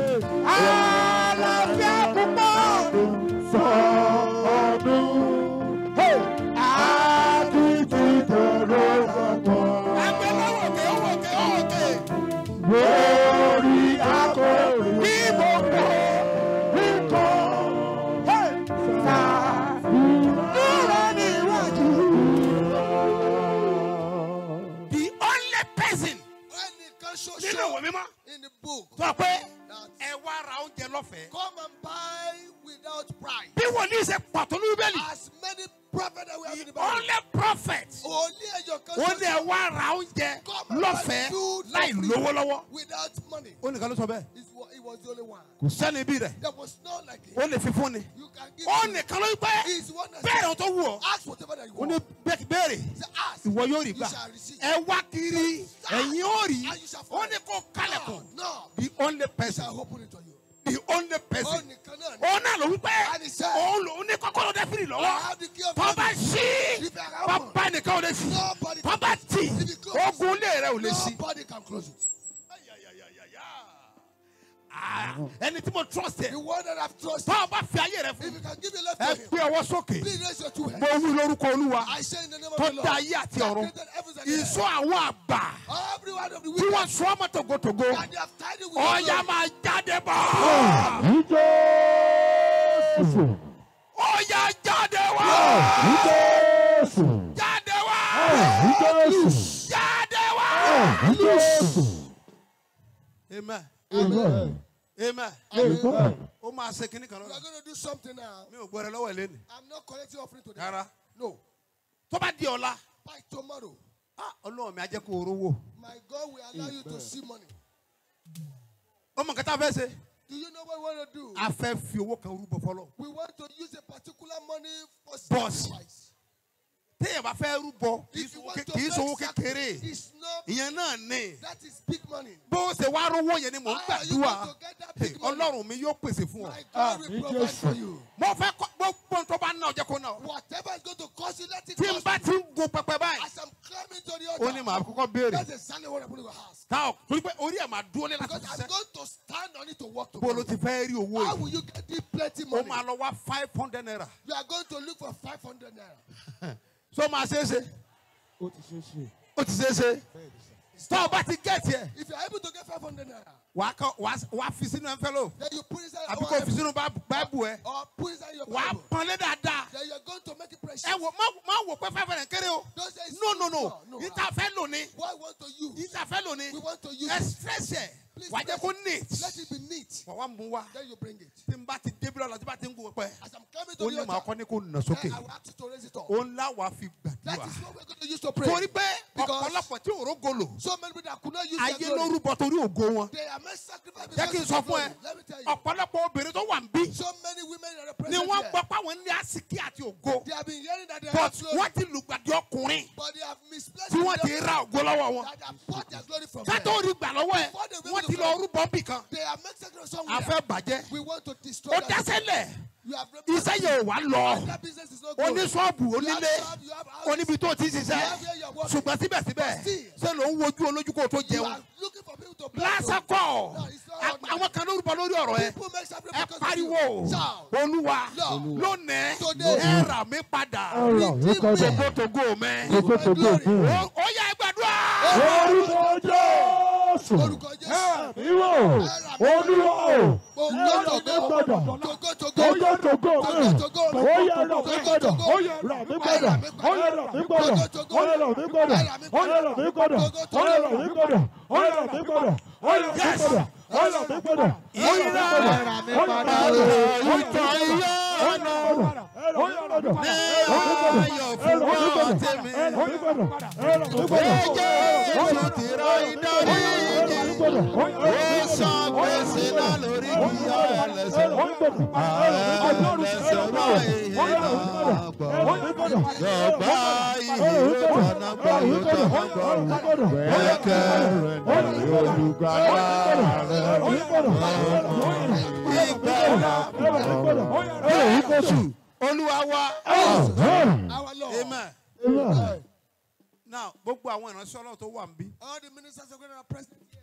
Àlàáfíà púpọ̀ sọ ọdún. Àtúntì tẹ̀rọ gbọ̀ngàn. Ẹgbẹ́ lọ́wọ́ kẹ́ ọwọ́ kẹ́ ọwọ́ kẹ́. Lórí akọ̀rí bí mo kọ́. The only person Nínú ìwé mímọ́. In the book. Tó pé ẹ wá ra oúnjẹ lọ́fẹ̀ẹ́. Come and buy without price. Bí wòlíì ṣe pàtó ní Bíbélì. As many prophets that we have in the The Bible. only prophet. Only ẹyọ kan Ó ní ẹ wá ra oúnjẹ lọ́fẹ̀ẹ́ láì lówó lọ́wọ́. Without money. Ó nìkan ló sọ bẹ́ẹ̀. It's wa- It was the only one. Kò sẹ́ni bí rẹ̀. There was not like it. Ó lè fi fún ni. You can give. Ó to- nìkan ló pẹ́. He is the one that Bẹ́ẹ̀ said, tó wù ọ́. ask whatever that you Ó want. ní bẹ́ẹ̀ béèrè. Say, ask. Ìwọ yóò rí You gbà. shall receive. Ẹ wá kiri. Ẹ̀yin ó rí. And you shall Ó find. ní kó kálẹ̀kùn. No, no. The only He person. shall open it to you. The only person. Ó nìkan náà ni. Òun náà ló wí pé. And he said, Òun ló ní kọ́kọ́rọ́ dẹ́fìrì I lọ́wọ́. have the key of Tó bá heaven. ṣí. If I have one, Bàbá nìkan ò lè ṣí. nobody Tó can bá tì. If you close, Ogun ilé rẹ̀ ò lè ṣí. nobody can close it. Ah, ẹni tí mo trust ẹ. The one that I've trusted. Tó o bá fi ayé rẹ If fún. you can give your life Ẹ to him, gbé ọwọ́ sókè. please raise your two hands. Mo wí lórúkọ Olúwa. I say in the name of Tó the Lord. dá ayé àti that ọ̀run. created heavens and earth. Ìṣó àwọn àgbà. Every one of the Tí wicked wọ́n sọ ọmọ tògótògó. that they have tied it with Ọ̀yà your glory. máa jáde bọ̀. Ọ̀yà jáde wá. Jáde wá. Jáde wá. Amen. Amen. Amen. Amen. Ó máa ṣe kíní kan We are lọ́la. going to do something now. Mi ò gbọ́ rẹ lọ́wọ́ ẹ̀ lẹ́nu. I'm not collecting offering today. Rárá. No. Tó bá di ọ̀la. By tomorrow, Ah, Ọlọ́run mi á jẹ́ kó o rówó. my God will allow you to see money. Ó mọ nǹkan tá a fẹ́ ṣe. Do you know what we want to do? A fẹ́ fi owó kan rúbọ fọlọ́. We want to use a particular money for Boss. sacrifice. Téèyàn bá fẹ́ rúbọ, kì í If you ṣowó want to ké- kì í ṣowó make kékeré. sacrifice, it's not, Ìyẹn náà ní. that is big money. Bó ṣe wá rówó yẹn ni mò ń How are you gbàdúrà. going to get that big money? Ọlọ́run mi yóò pèsè fún ọ. My God will provide for you. Mo fẹ́ kọ́ gbogbo tó bá ná ọjọ́ kó ná. Whatever is going to cost you, let it Tí n cost bá you. ti ń gun pẹpẹ báyìí. As I'm climbing to the Ó ní altar, màá kọ́kọ́ béèrè. that's exactly what I'm going to ask. Táwọn torí pé orí ẹ̀ máa dúró lé láti Because I'm ṣiṣẹ́. going to stand on it to work Bó ló tomorrow. ti fẹ́ rí owó How yìí? will you get this plenty Ó money? máa lọ wá five hundred naira. You are going to look for five hundred naira. So máa ṣe é ṣe. Ó ti ṣe é ṣe. ó ti ṣe é ṣe. Tó o bá ti get here. If you are able to get five hundred naira. Wà á fi sínú envelope. Then you put inside. Àbí kò fi sínú Bible ẹ. Or put inside your Bible. Wà á pọ́nlé dáadáa. Then you are going to make it precious. Ẹ wò má wò pé five hundred kéré o. Don't say it's No no no. no. Ìta fẹ́ lò ní. What I want to use. Ìta fẹ́ lò ní. We want to use. Express ẹ̀. Wà á jẹ́ kó neat. Let it be neat. Wà wá mú wá. Then you bring it. Tí n bá ti débi lọ́la tí n bá ti ń gùn pẹ́. As I'm coming to Ó the ní màá altar. kọ́ ní kó nà sókè. I will ask you to raise it up. Ó ń lá wàá fi That gbàdúrà. is what we're going to use to pray. Torí pé Because ọ̀pọ̀lọpọ̀ tí òró golo. so many people that could not use Ayé their glory. lórúbọ torí ògo wọn. They are made sacrifice Jẹ́ kí n because sọ of fún their ẹ. glory. Let me tell you. Ọ̀pọ̀lọpọ̀ obìnrin tó wà ń bí. So many women are Ni represented wọ́n here. gbọ́ pé àwọn ní àsìkí àti ògo. They have been hearing that they But have glory. wọ́n ti lùgbàdì ọkùnrin. But they have misplaced Tí wọ́n ti them. ra ògo lọ́wọ́ wọn. That have bought their glory from Ká them. tó rí gbà lọ́wọ́ ẹ̀. Before they were Wọ́n able ti to lọ come, rúbọ bì kan. They have made sacrifice A somewhere. fẹ́ bàjẹ́. We want to destroy Ó that. dẹ́sẹ̀lẹ̀. You have Iṣẹ́ yẹn ò wá lọ. that business is not good. Oníṣọ́ọ̀bù You have onílé. shop, you have houses. Oníbi tó ti You ṣiṣẹ́. have where you are working. Ṣùgbọ́n síbẹ̀síbẹ̀ Still. ṣé ló ń wojú olójú kó tó You jẹun. are looking for people to bless you. Lásán kọ̀. No, it's not ordinary. Àwọn kan lórúbọ lórí ọ̀rọ̀ ẹ. People make sacrifice Ẹ because of pariwo. you. Shout. Olúwa Lord. lónìí Today. ẹ rà mí padà. Ọ̀rọ̀ mi kọjá. Togo mẹ́. Gbogbo tògbó òfin rẹ̀. Ó yá ẹ gbàdúrà. Orúkọ Jésù. Orúkọ Jésù. Ìwọ Olúwa o. Ògo Ẹ̀rọ mi Togo. gbọ́dọ̀. Togo Togo. Ó yẹ tògbó mi. Togo Togo. Ó yẹ rà mí gbọ́dọ̀. Ó yẹ rà mí gbọ́dọ̀. Ó yẹ rà mí gbọ́dọ̀. Ó yẹ rà mí gbọ́dọ̀. Ó yẹ rà mí gbọ́dọ̀. Ó yẹ rà mí gbọ́dọ̀. Ó yẹ rà mí gbọ́dọ̀. Ó yẹ rà mí gbọ́dọ̀. Ó yẹ rà mí gbọ́dọ̀. Ó yẹ rà mí gbọ́dọ̀. Ó yẹ rà mí gbọ́dọ̀. Ó yẹ rà mí gbọ́dọ̀. Olúwa wa. Our Lord. Amen. Amen. Now, gbogbo àwọn ìránṣẹ́ Ọlọ́run tó wà ń bí. All the ministers of God are present here.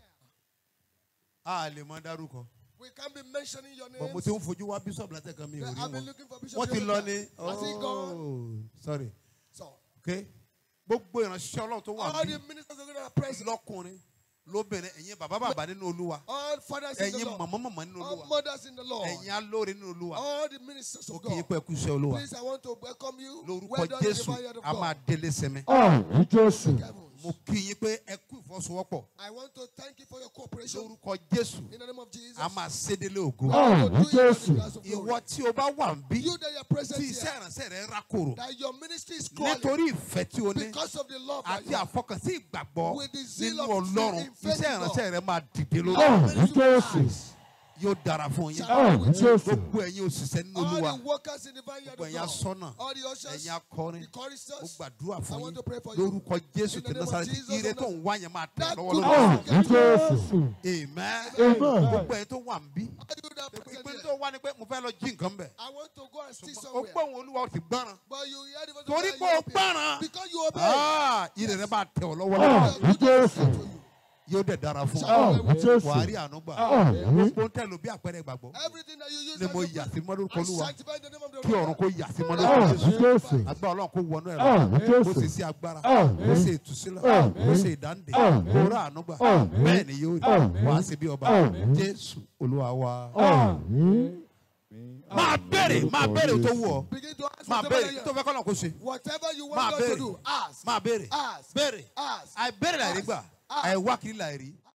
A lè mọ dárúkọ. We can't be mentioning your But mo names. ti ń fojú wá bíṣọ̀bù látẹ̀kan mi ò rí I've been wọn. looking for Bishop. Wọ́n ti lọ ní. Has he gone? Oh, sorry. So, Okay. Gbogbo ìránṣẹ́ Ọlọ́run tó wà all ń the bí. ministers of God are present. Lọ́kùnrin, lóbìnrin, ẹ̀yin bàbá bàbá nínú Olúwa. All fathers in the Ẹ̀yin Lord. màmá màmá nínú All Olúwa. mothers in the Lord. Ẹ̀yin alóore nínú Olúwa. All the ministers Mo of kì í God. pẹ́ kú iṣẹ́ Olúwa. Please, I want to welcome you. Lórúkọ Well done in the Jésù, vineyard of a máa God. délé sẹ́mi. Àmín Jésù. Mo kí yín pé ẹ kú ìfọwọ́sowọ́pọ̀. I want to thank you for your cooperation. Lórúkọ Jésù, In the name of Jesus. a máa sédélé ògo. Àmín Jésù. Ìwọ tí o bá wà ń bí, You that are present tí iṣẹ́ here. ìránṣẹ́ rẹ̀ rákòrò. That your ministry is growing. Nítorí ìfẹ́ tí o ní Because of the love that àti you have. àfọkànsí ìgbàgbọ́ With the zeal nínú of Ọlọ́run, faith in faith iṣẹ́ in God. ìránṣẹ́ rẹ̀ máa dìde lórí. Àmín Jésù. Yóò dára fún yín. Àmín Jésù. Gbogbo ẹ̀yin òṣìṣẹ́ nínú All Olúwa. the workers in the vineyard Gbogbo of ẹ̀yin God. asọ́nà. All the ushers. Ẹ̀yin akọrin. The Mo choristers. gbàdúrà I fún want yín. to pray for you. Lórúkọ Jésù In the ti name of Násárẹ́tì. Jesus Ire of tó ń wá yẹn máa tẹ̀ That lọ́wọ́ good lọ́wọ́. Àmín Jésù. Amen. Amen. Gbogbo ẹ̀yin tó wà ń bí. All you that are present Ìpín here. tó wá ni pé mo fẹ́ lọ jí nǹkan bẹ̀. I want to go and steal Ó somewhere. gbọ́ òun Olúwa ó ti gbọ́ràn. But you hear the voice of Torí God, pé you o obey. gbọ́ràn. Because you obey. Ah, ire rẹ̀ máa tẹ̀ ọ́ lọ́wọ́ lọ́wọ́. Àmín Jésù. Yóò dẹ̀ dára fún Àmín ọ. Jésù. Wàá rí àánú gbà. Àmín. Gbogbo ń tẹ̀lé bí àpẹẹrẹ ìgbàgbọ́. Everything that you use Ni as mo your yà sí prayer, mọ́lórúkọ I Olúwa. sanctify the name of the Kí ọ̀run Lord. kó yà sí mọ́lórúkọ Àmín Jésù. Jésù. Agbára Ọlọ́run kó wọnú ẹ̀ Àmín lọ. Jésù. Kó sì sí agbára. Àmín. Kó sì ìtúsílẹ̀. Àmín. Kó sì ìdáǹdè. Àmín. Kó rà àánú gbà. Àmín. Bẹ́ẹ̀ ni yóò rí. Àmín. Wàá sí bí ọba. Àmín. Jésù Olúwa wa. Àmín. Máa béèrè, máa béèrè tó wù ọ́. Begin to ask Máa whatever béèrè you tó fẹ́ kọ́ lọ́n kó ṣe. Whatever you Máa want God to béèrè. do, ask. Máa béèrè. Ask. Béèrè. Ask. Àìbéèrè láì rí gbà. Ask. Àìwá kiri láì rí.